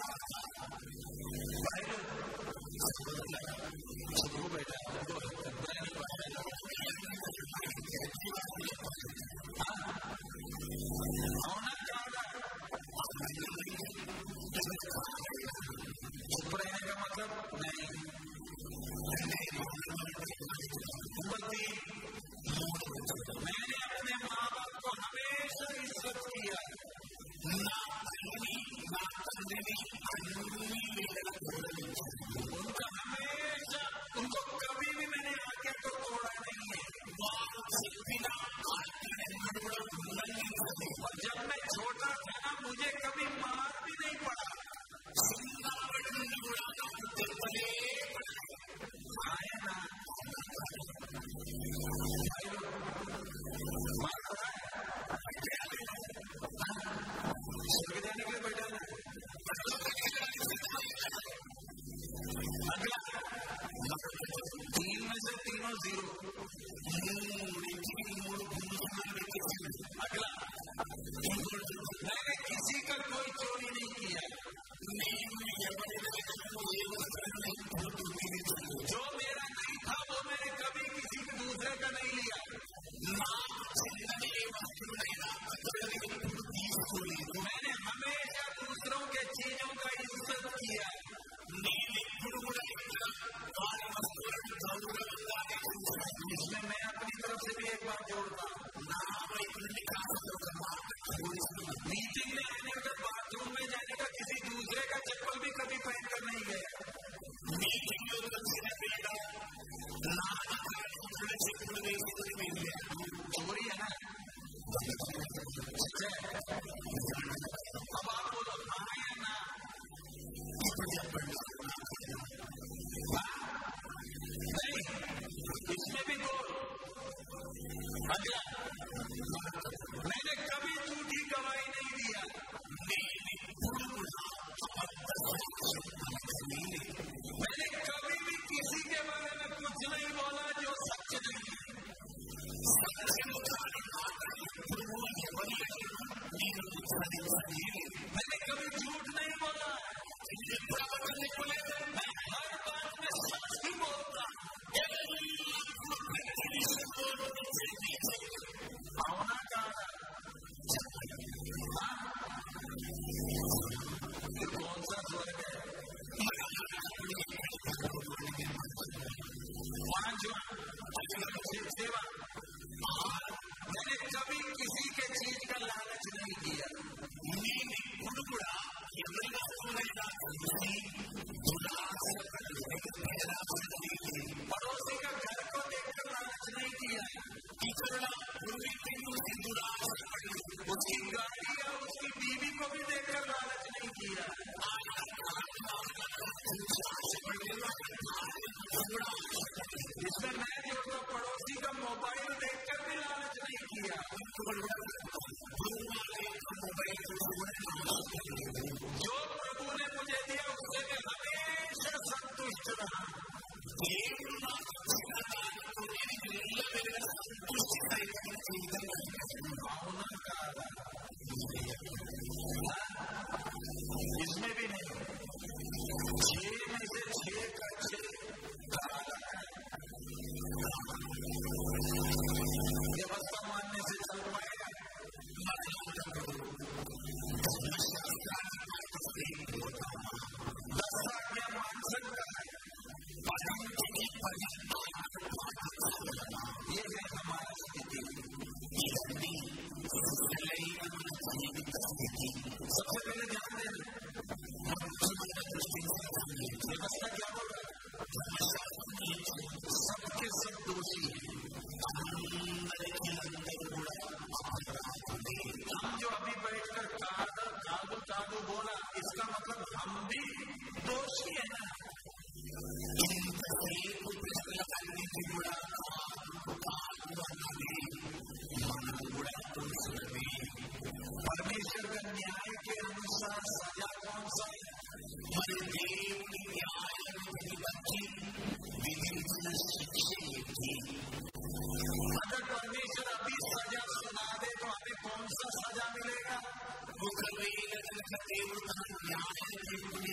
वो कभी लगन का देव न्याय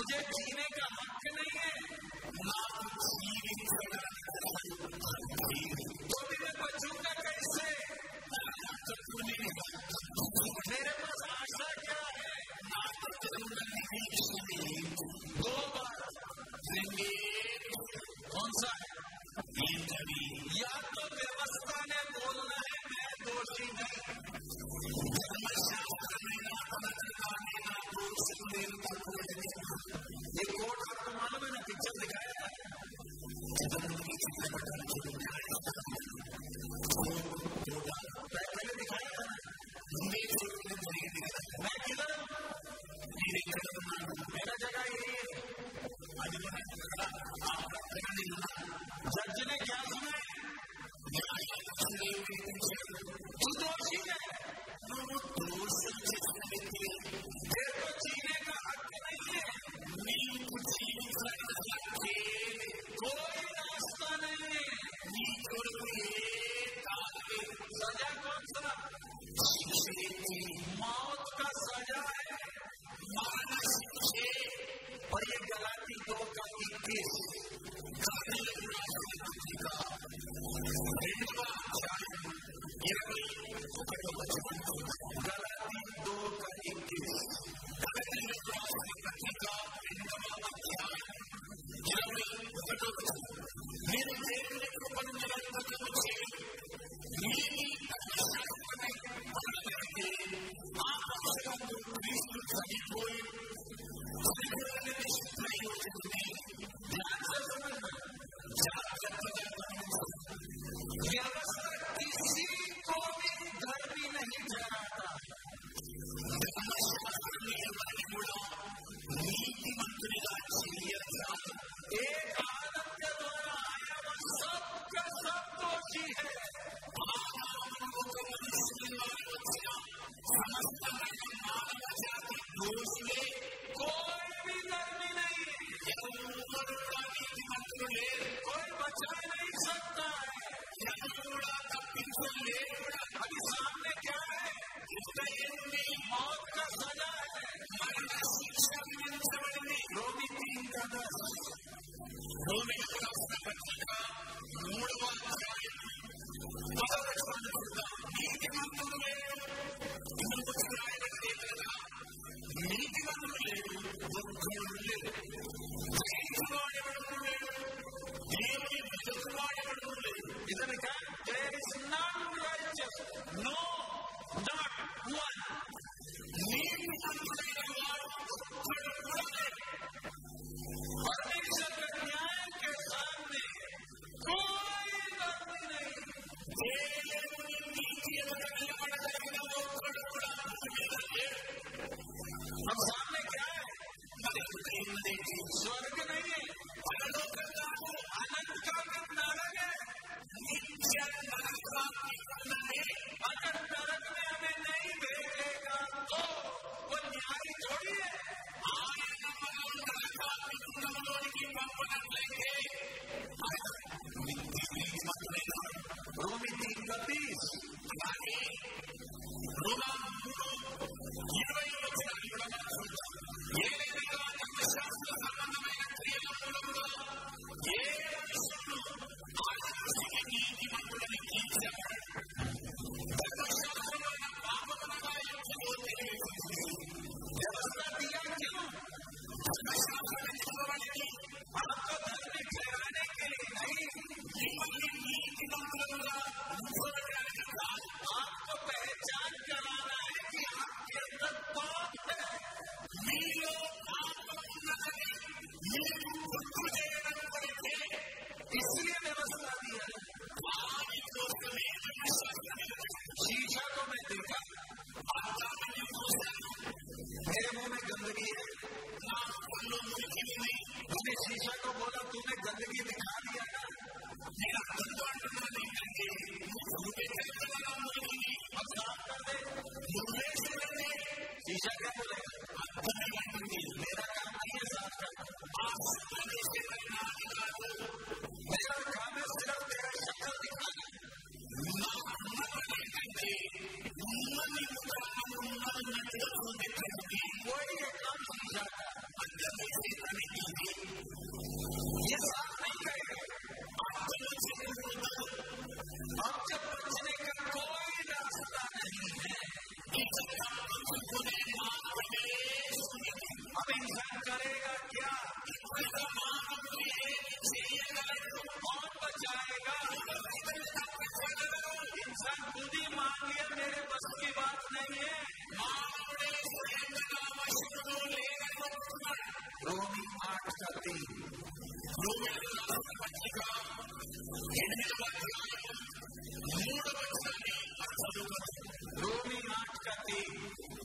मुझे जीने का हक नहीं है, तो भी मैं बचूंगा कैसे? मेरे पास आशा क्या है? दो बात कौन सा है? या तो व्यवस्था ने बोलना है मैं दोषी नहीं, ये कोर्ट आपको मालूम है ना, पिक्चर दिखाया था, पहले दिखाया था ना, मैं किधर हूँ? मेरा जगह यही है। जज ने क्या सुना है? तू दोषी है, तेरे को जीने का हक नहीं है, कोई रास्ता नहीं है। सजा कौन सा? मौत का सजा है। और ये गलाती दो का इक्कीस गलाती दो का इक्कीस स्वर्ग नहीं है, अनंत का नरक है। अगर नरक में हमें नहीं भेजेगा तो वो न्याय थोड़ी है। रोमी तीन का तीस इसलिए व्यवस्था दी है। शीशा को मैं देखा, मेरे मुंह में गंदगी है, मैंने शीशा को बोला तूने गंदगी दिखा दिया ना, अब साफ कर दे। शीशा क्या बोलेगा? मेरा काम नहीं है साफ करना, मेरा काम है सिर्फ तेरा शक्ल दिखाना। वही है काम शीशा का। करेगा क्या? कौन बचाएगा? इंसान खुद ही मान लिया मेरे बस की बात नहीं है। रोमी आठ का तीन रोमी आठ का तीन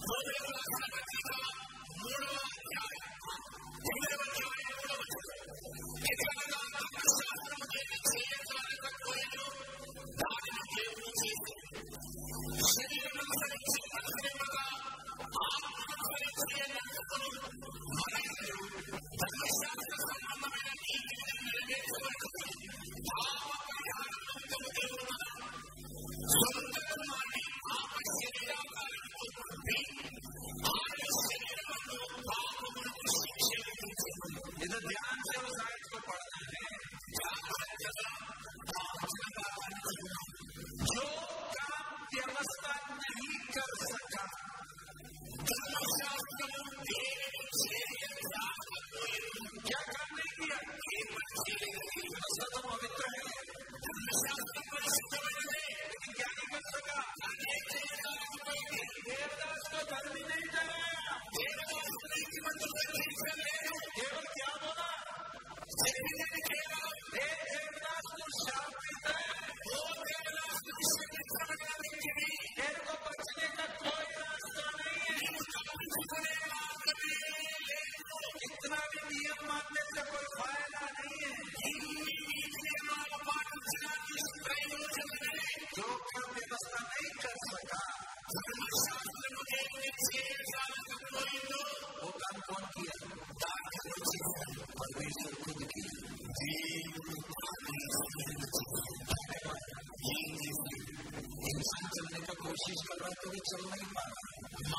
कोशिश कर रहा है तो भी चल नहीं पा रहा।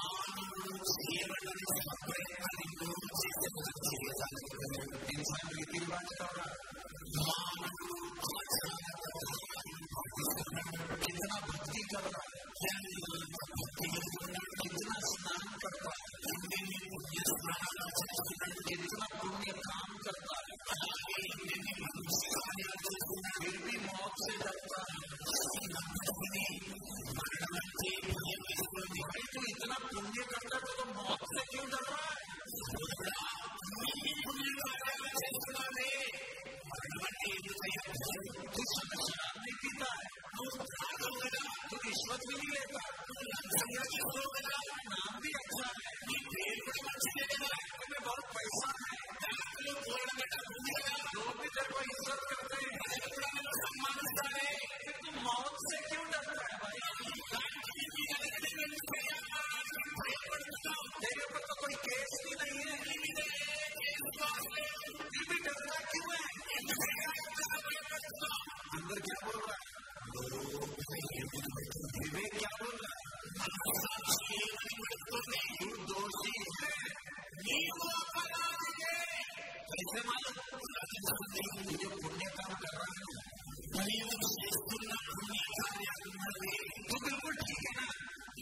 इंसान रीति रिवाज कर रहा है, कितना भक्ति कर रहा है, कितना स्नान करता है, कितना पुण्य काम करता है, फिर भी मौत से डरता है। तो इतना पुण्य करता है तो मौत से क्यों डर रहा है? तू शराब नहीं पीता है, तू रिश्वत भी नहीं लेता, नाम भी अच्छा है, में बहुत पैसा है, लोग भी तेरे को इज्जत करते हैं, फिर तू मौत से क्यों डरता है भाई? तेरे ऊपर तो कोई केस भी नहीं है, फिर भी डरता क्यों है? अंदर क्या बोल रहा है? विवेक क्या बोल रहा है? तू दोषी है। कैसे मालूम? जो पुण्य काम कर रहा है तो बिल्कुल ठीक है ना, तो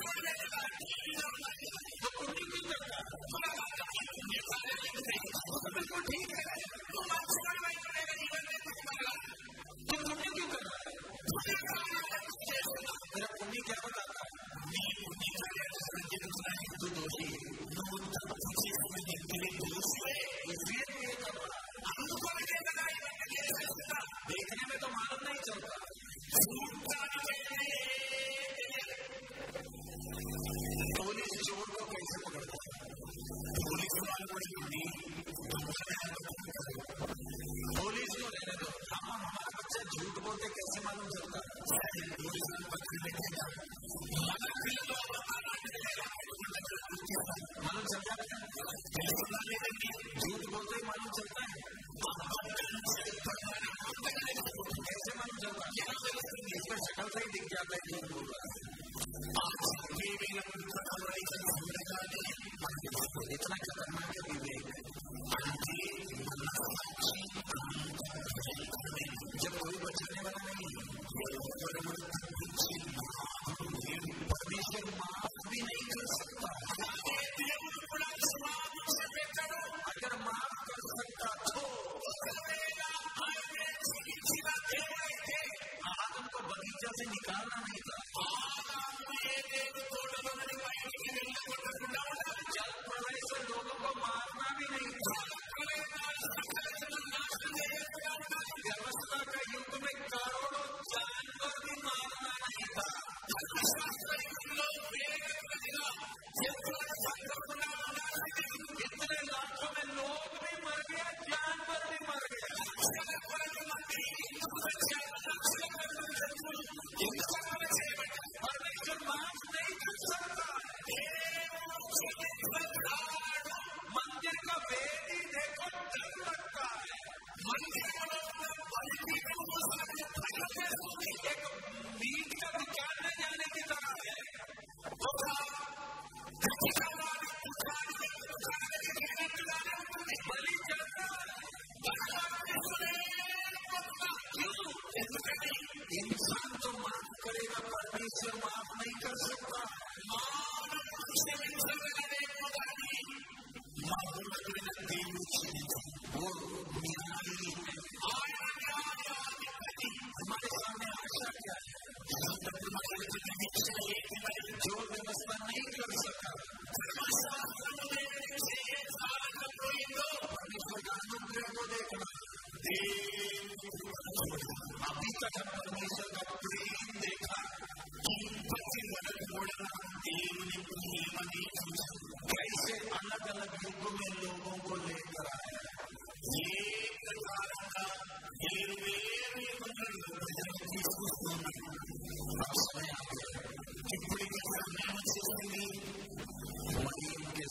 पुण्य क्यों करता है? बिल्कुल ठीक है, तो पुण्य क्यों कर रहा है? मेरा पुण्य क्या बताता है? तू दोषी है, इसलिए तू ये कर रहा है। देखने में तो मालूम नहीं चलता। पुलिस चोर को कैसे पकड़ता है? पुलिस को मालूम पड़ेगी, पुलिस को रहने दो, हम हमारा बच्चा झूठ बोलते कैसे मालूम चलता है? मालूम चलता है, झूठ बोलते ही मालूम चलता है। कैसे मालूम चलता है? इसका शक्ल से ही दिख जाता है झूठ बोल रहा है। इतना खतरनाक है विवेक। వేరు వేరు ప్రజలకు చూస్తున్నాడు. ఇప్పుడు ఇక్కడ జ్ఞానం చేసింది మరియంకి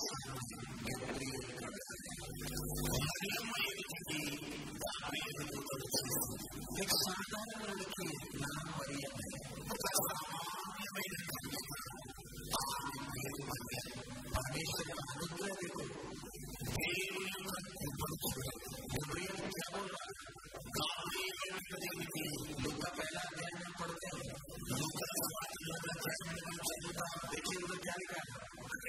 एक साधारण लड़की नाम मरियम है. एक सामान्य परमेश्वर का अनुग्रह देखो. मरियम क्या बोल रहा है? लोग का पहला अध्याय में पढ़ते हैं. देखिए उधर क्या लिखा है?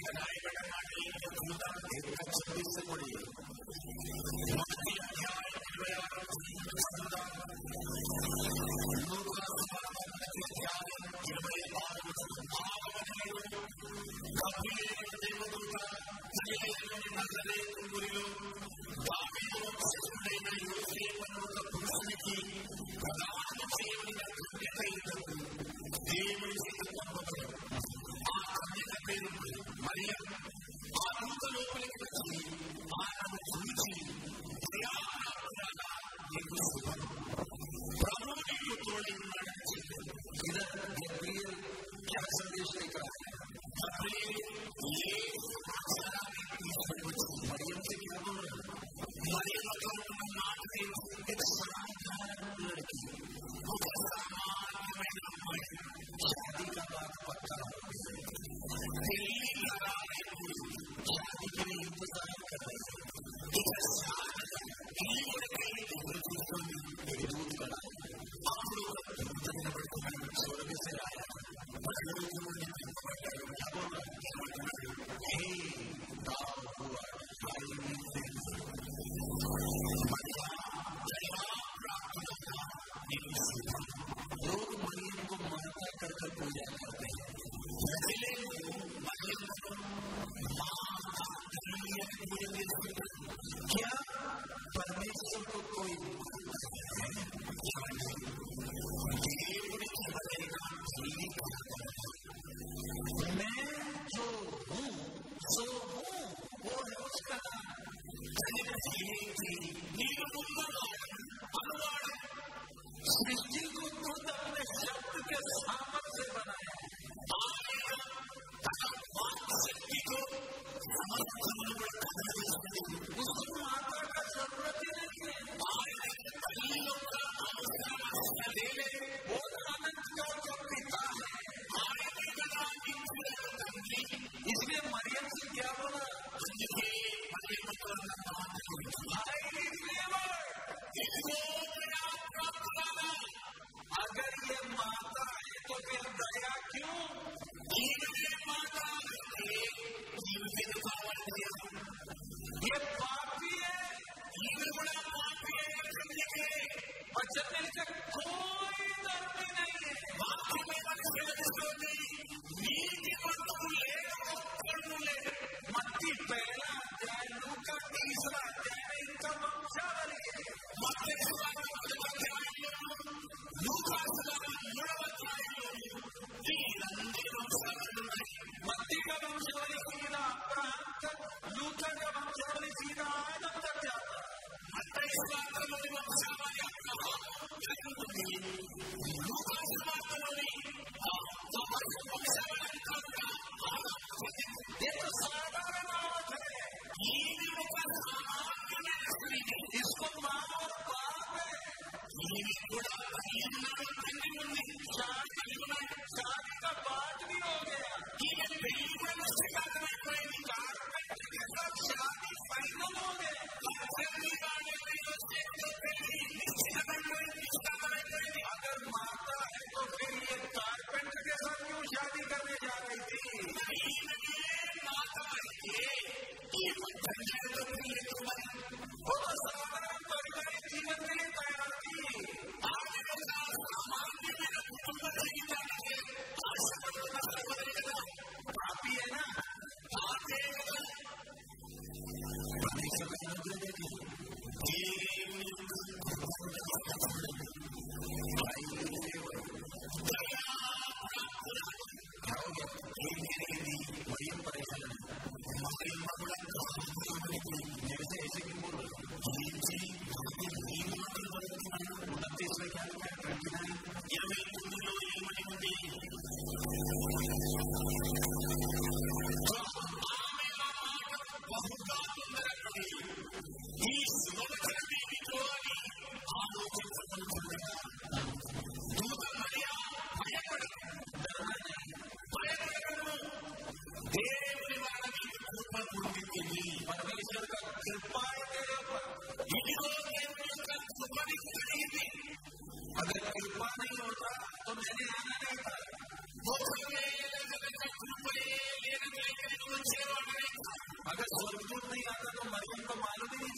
छब्बीस से पढ़िए.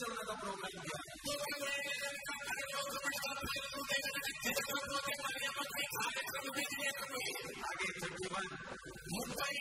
चलने का प्रोग्राम किया आगे थर्टी वन मुंबई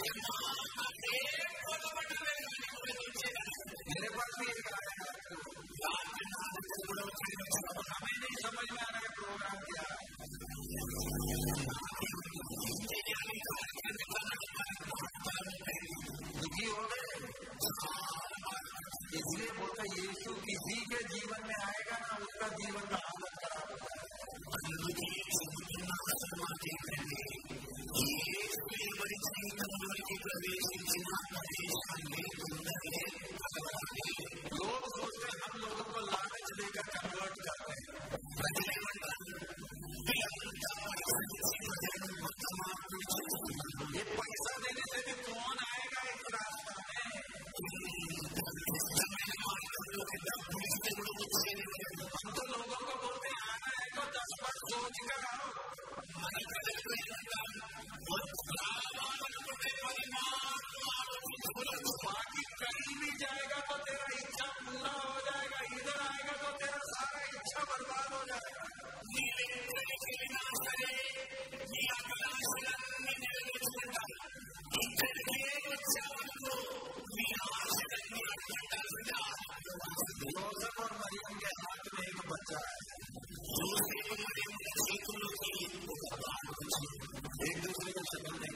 मेरे पास भी एक आया हमें नहीं समझ में आ रहा है प्रोग्राम क्या दुखी हो गए इसलिए बोलता यीशु किसी के जीवन में आएगा ना उसका जीवन का हालत खराब होता है लोग सोचते हैं हम लोगों को लालच देकर कन्वर्ट करते हैं ये पैसा देने से भी कौन आएगा इस रास्ता में हम तो लोगों को बोलते हैं आना है तो दस बार सोच कर आओ बाकी कहीं भी जाएगा तो तेरा इच्छा पूरा हो जाएगा इधर आएगा तो तेरा सारा इच्छा बर्बाद हो जाएगा योसेफ और मरियम के हाथ में एक बच्चा है एक दूसरे को शक्ल नहीं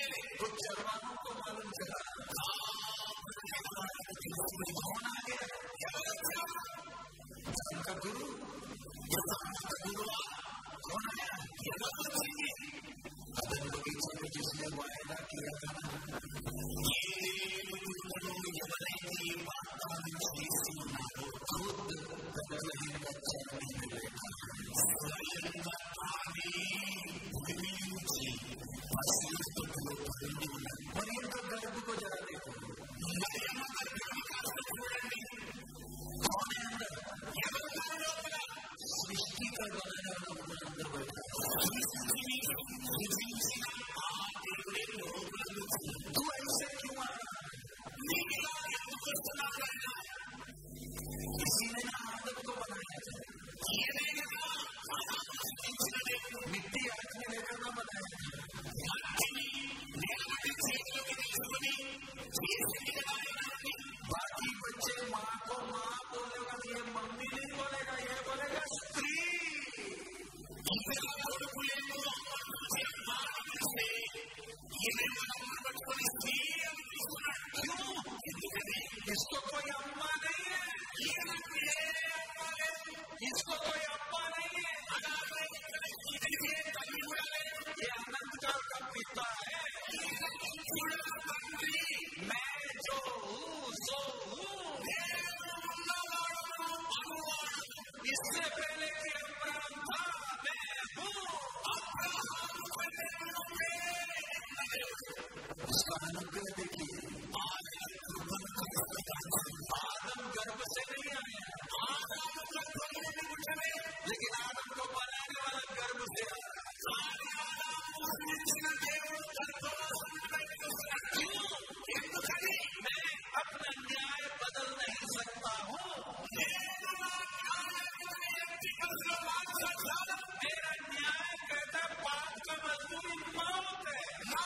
होना है अनुग्रह देखिए, आदम गर्भ से नहीं आया, लेकिन आदम को बनाने वाला गर्भ से आया। मैं अपना न्याय बदल नहीं सकता हूँ, मेरा न्याय कहता पाप का मजदूरी मौत है।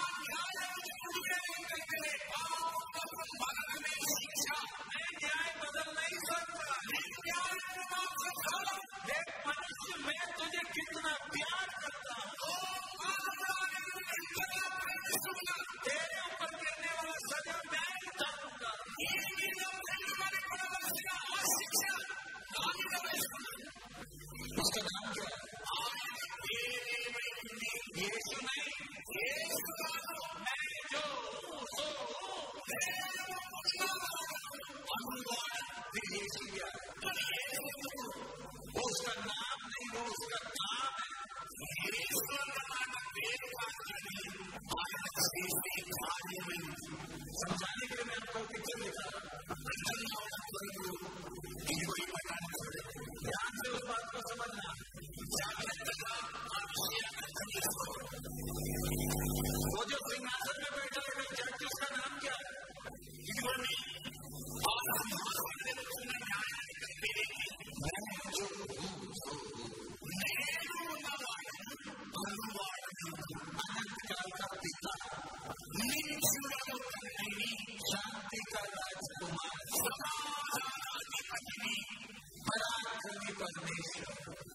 मैं न्याय बदल नहीं सकता। देख मनुष्य, मैं तुझे कितना प्यार करता हूँ, तेरे ऊपर गिरने वाला सजा मैं उठाऊंगा। उसका नाम क्या है? यीशु नहीं, मैं जो सो फिर यीशु क्या है? उसका नाम नहीं, वो उसका काम है। समझाने के लिए मैं आपको पिक्चर दिखा रहा हूँ, ध्यान से उस बात को समझना। वो जो सिंहासन में बैठा है जज, उसका नाम क्या है? अनंतकाल का पिता, शांति का राजकुमार, पराक्रमी परमेश्वर,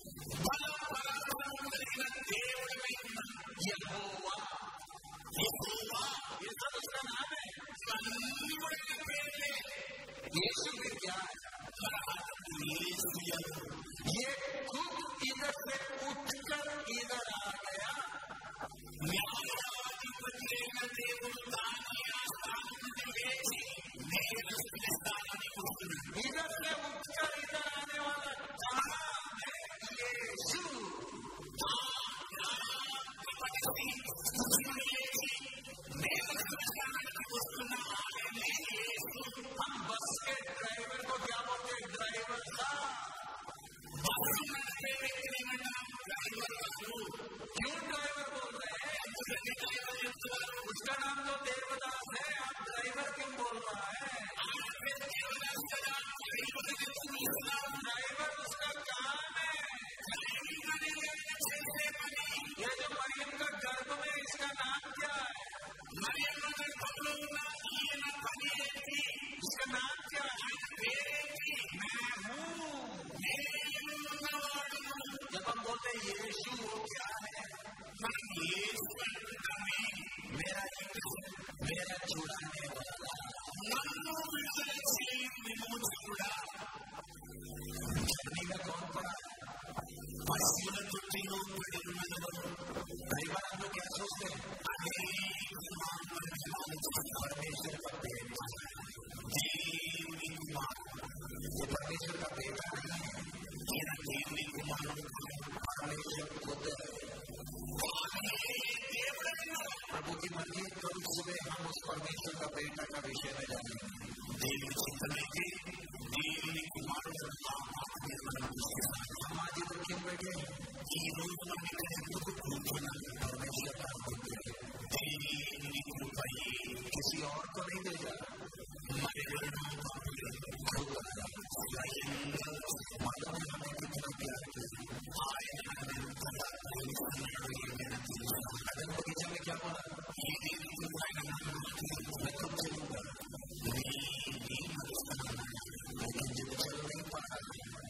यहोवा, ये सब उसका नाम है। यीशु भी क्या है? ये खुद इधर से उठकर इधर आ गया, इधर से उठकर इधर आने वाला कहाँ है? यीशु। हम बस के ड्राइवर को क्या बोलते हैं? ड्राइवर साहब। क्यों ड्राइवर बोल रहे हैं? उसका नाम तो देवदास है, आप ड्राइवर क्यों बोल रहा है? ड्राइवर उसका काम है। ये जो मरियम का गर्भ में, इसका नाम क्या है? इसका नाम क्या है? मैं हूँ। जब हम बोलते हैं यीशु, वो क्या है? मेरा मेरा छुड़ाने वाला। जर्नी में कौन पड़ा? कई बार हम लोग क्या सोचते हैं? परमेश्वर का बेटा, ये परमेश्वर का बेटा नहीं है, परमेश्वर खुद है। प्रभु की मर्जी, कल सुबह हम उस परमेश्वर का बेटा का विषय में जानेंगे। हम आज इधर क्यों बैठे हैं? परमेश्वर का किसी और को नहीं भेजा, मालूम है हमें कितना प्यार किया। अदन बगीचा में क्या बोला? मैं खुद चलूंगा, लेकिन जब चल नहीं पा रहा,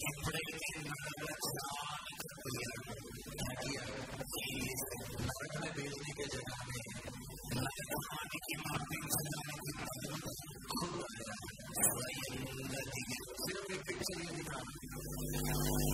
क्या किया? नरक में भेजने के जगह में सिर्फ एक पिक्चर ये दिखा,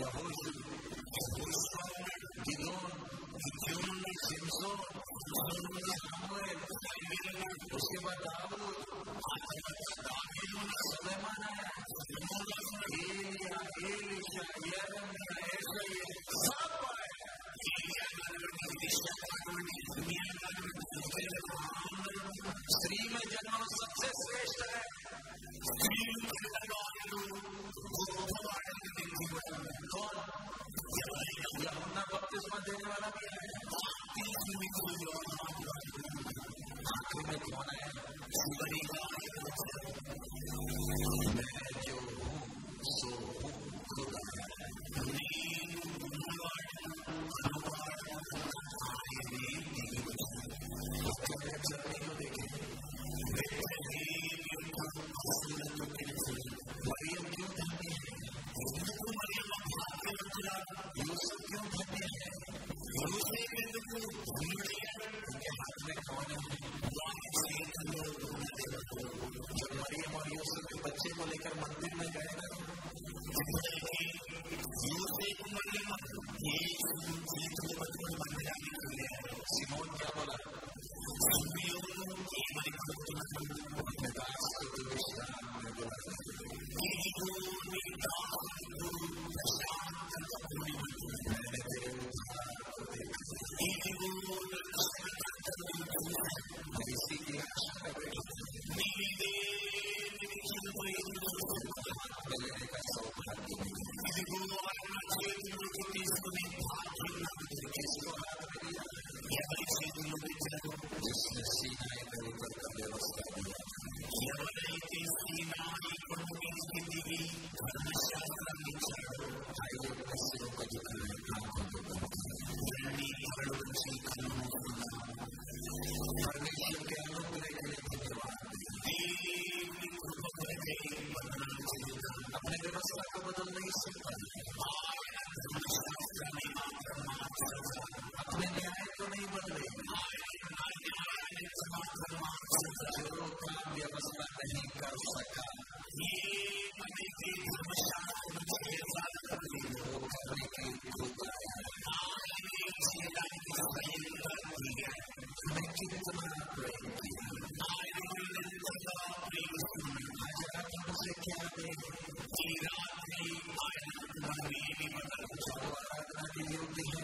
यहोशू, गिदोन, गिदोन, सिमसोन, सामुएल, उसके बाद दाऊद, सुलेमान आया, एलिया, एलीशा, यिर्मयाह, यशायाह, सब आए। स्त्री में जन्म सबसे श्रेष्ठ है। कौन? यूहन्ना बपतिस्मा देने वाला भी है। आखिर में कौन है? मैं जो हूँ सो हूँ खुदा। मरियम क्यों धन्य है? यूसुफ क्यों धन्य है? उनके हाथ में कौन है? जब मरियम और यूसुफ के बच्चे को लेकर मंदिर में गए ना, सिमोन क्या बोला? अपने दास को तो विश्राम में बोला मैंने तेरे उद्धार को देखा, इसी की आशा कर बैठा मिलने का सौभाग्य किसको हाथ में लिया? जिसने सीनाई पर उतर कर व्यवस्था दिया। आइए अपने सिरों का झुकाएं, आंखों को बंद परमेश्वर के अनुग्रह के लिए धन्यवाद। अपने व्यवस्था को बदल नहीं सकता, अपने न्याय को नहीं बदले। जो काम व्यवस्था नहीं कर सका वो करने की खुदा मैं कितना प्रेम किया। आज रात मुझे क्या दे जो आराधना के योग्य है।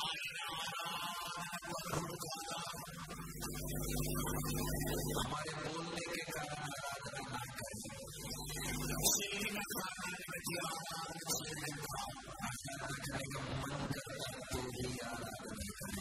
हमारे बोलने के कारण आराधना ना करें। आराधना करने का मन करता तो ही आराधना करें।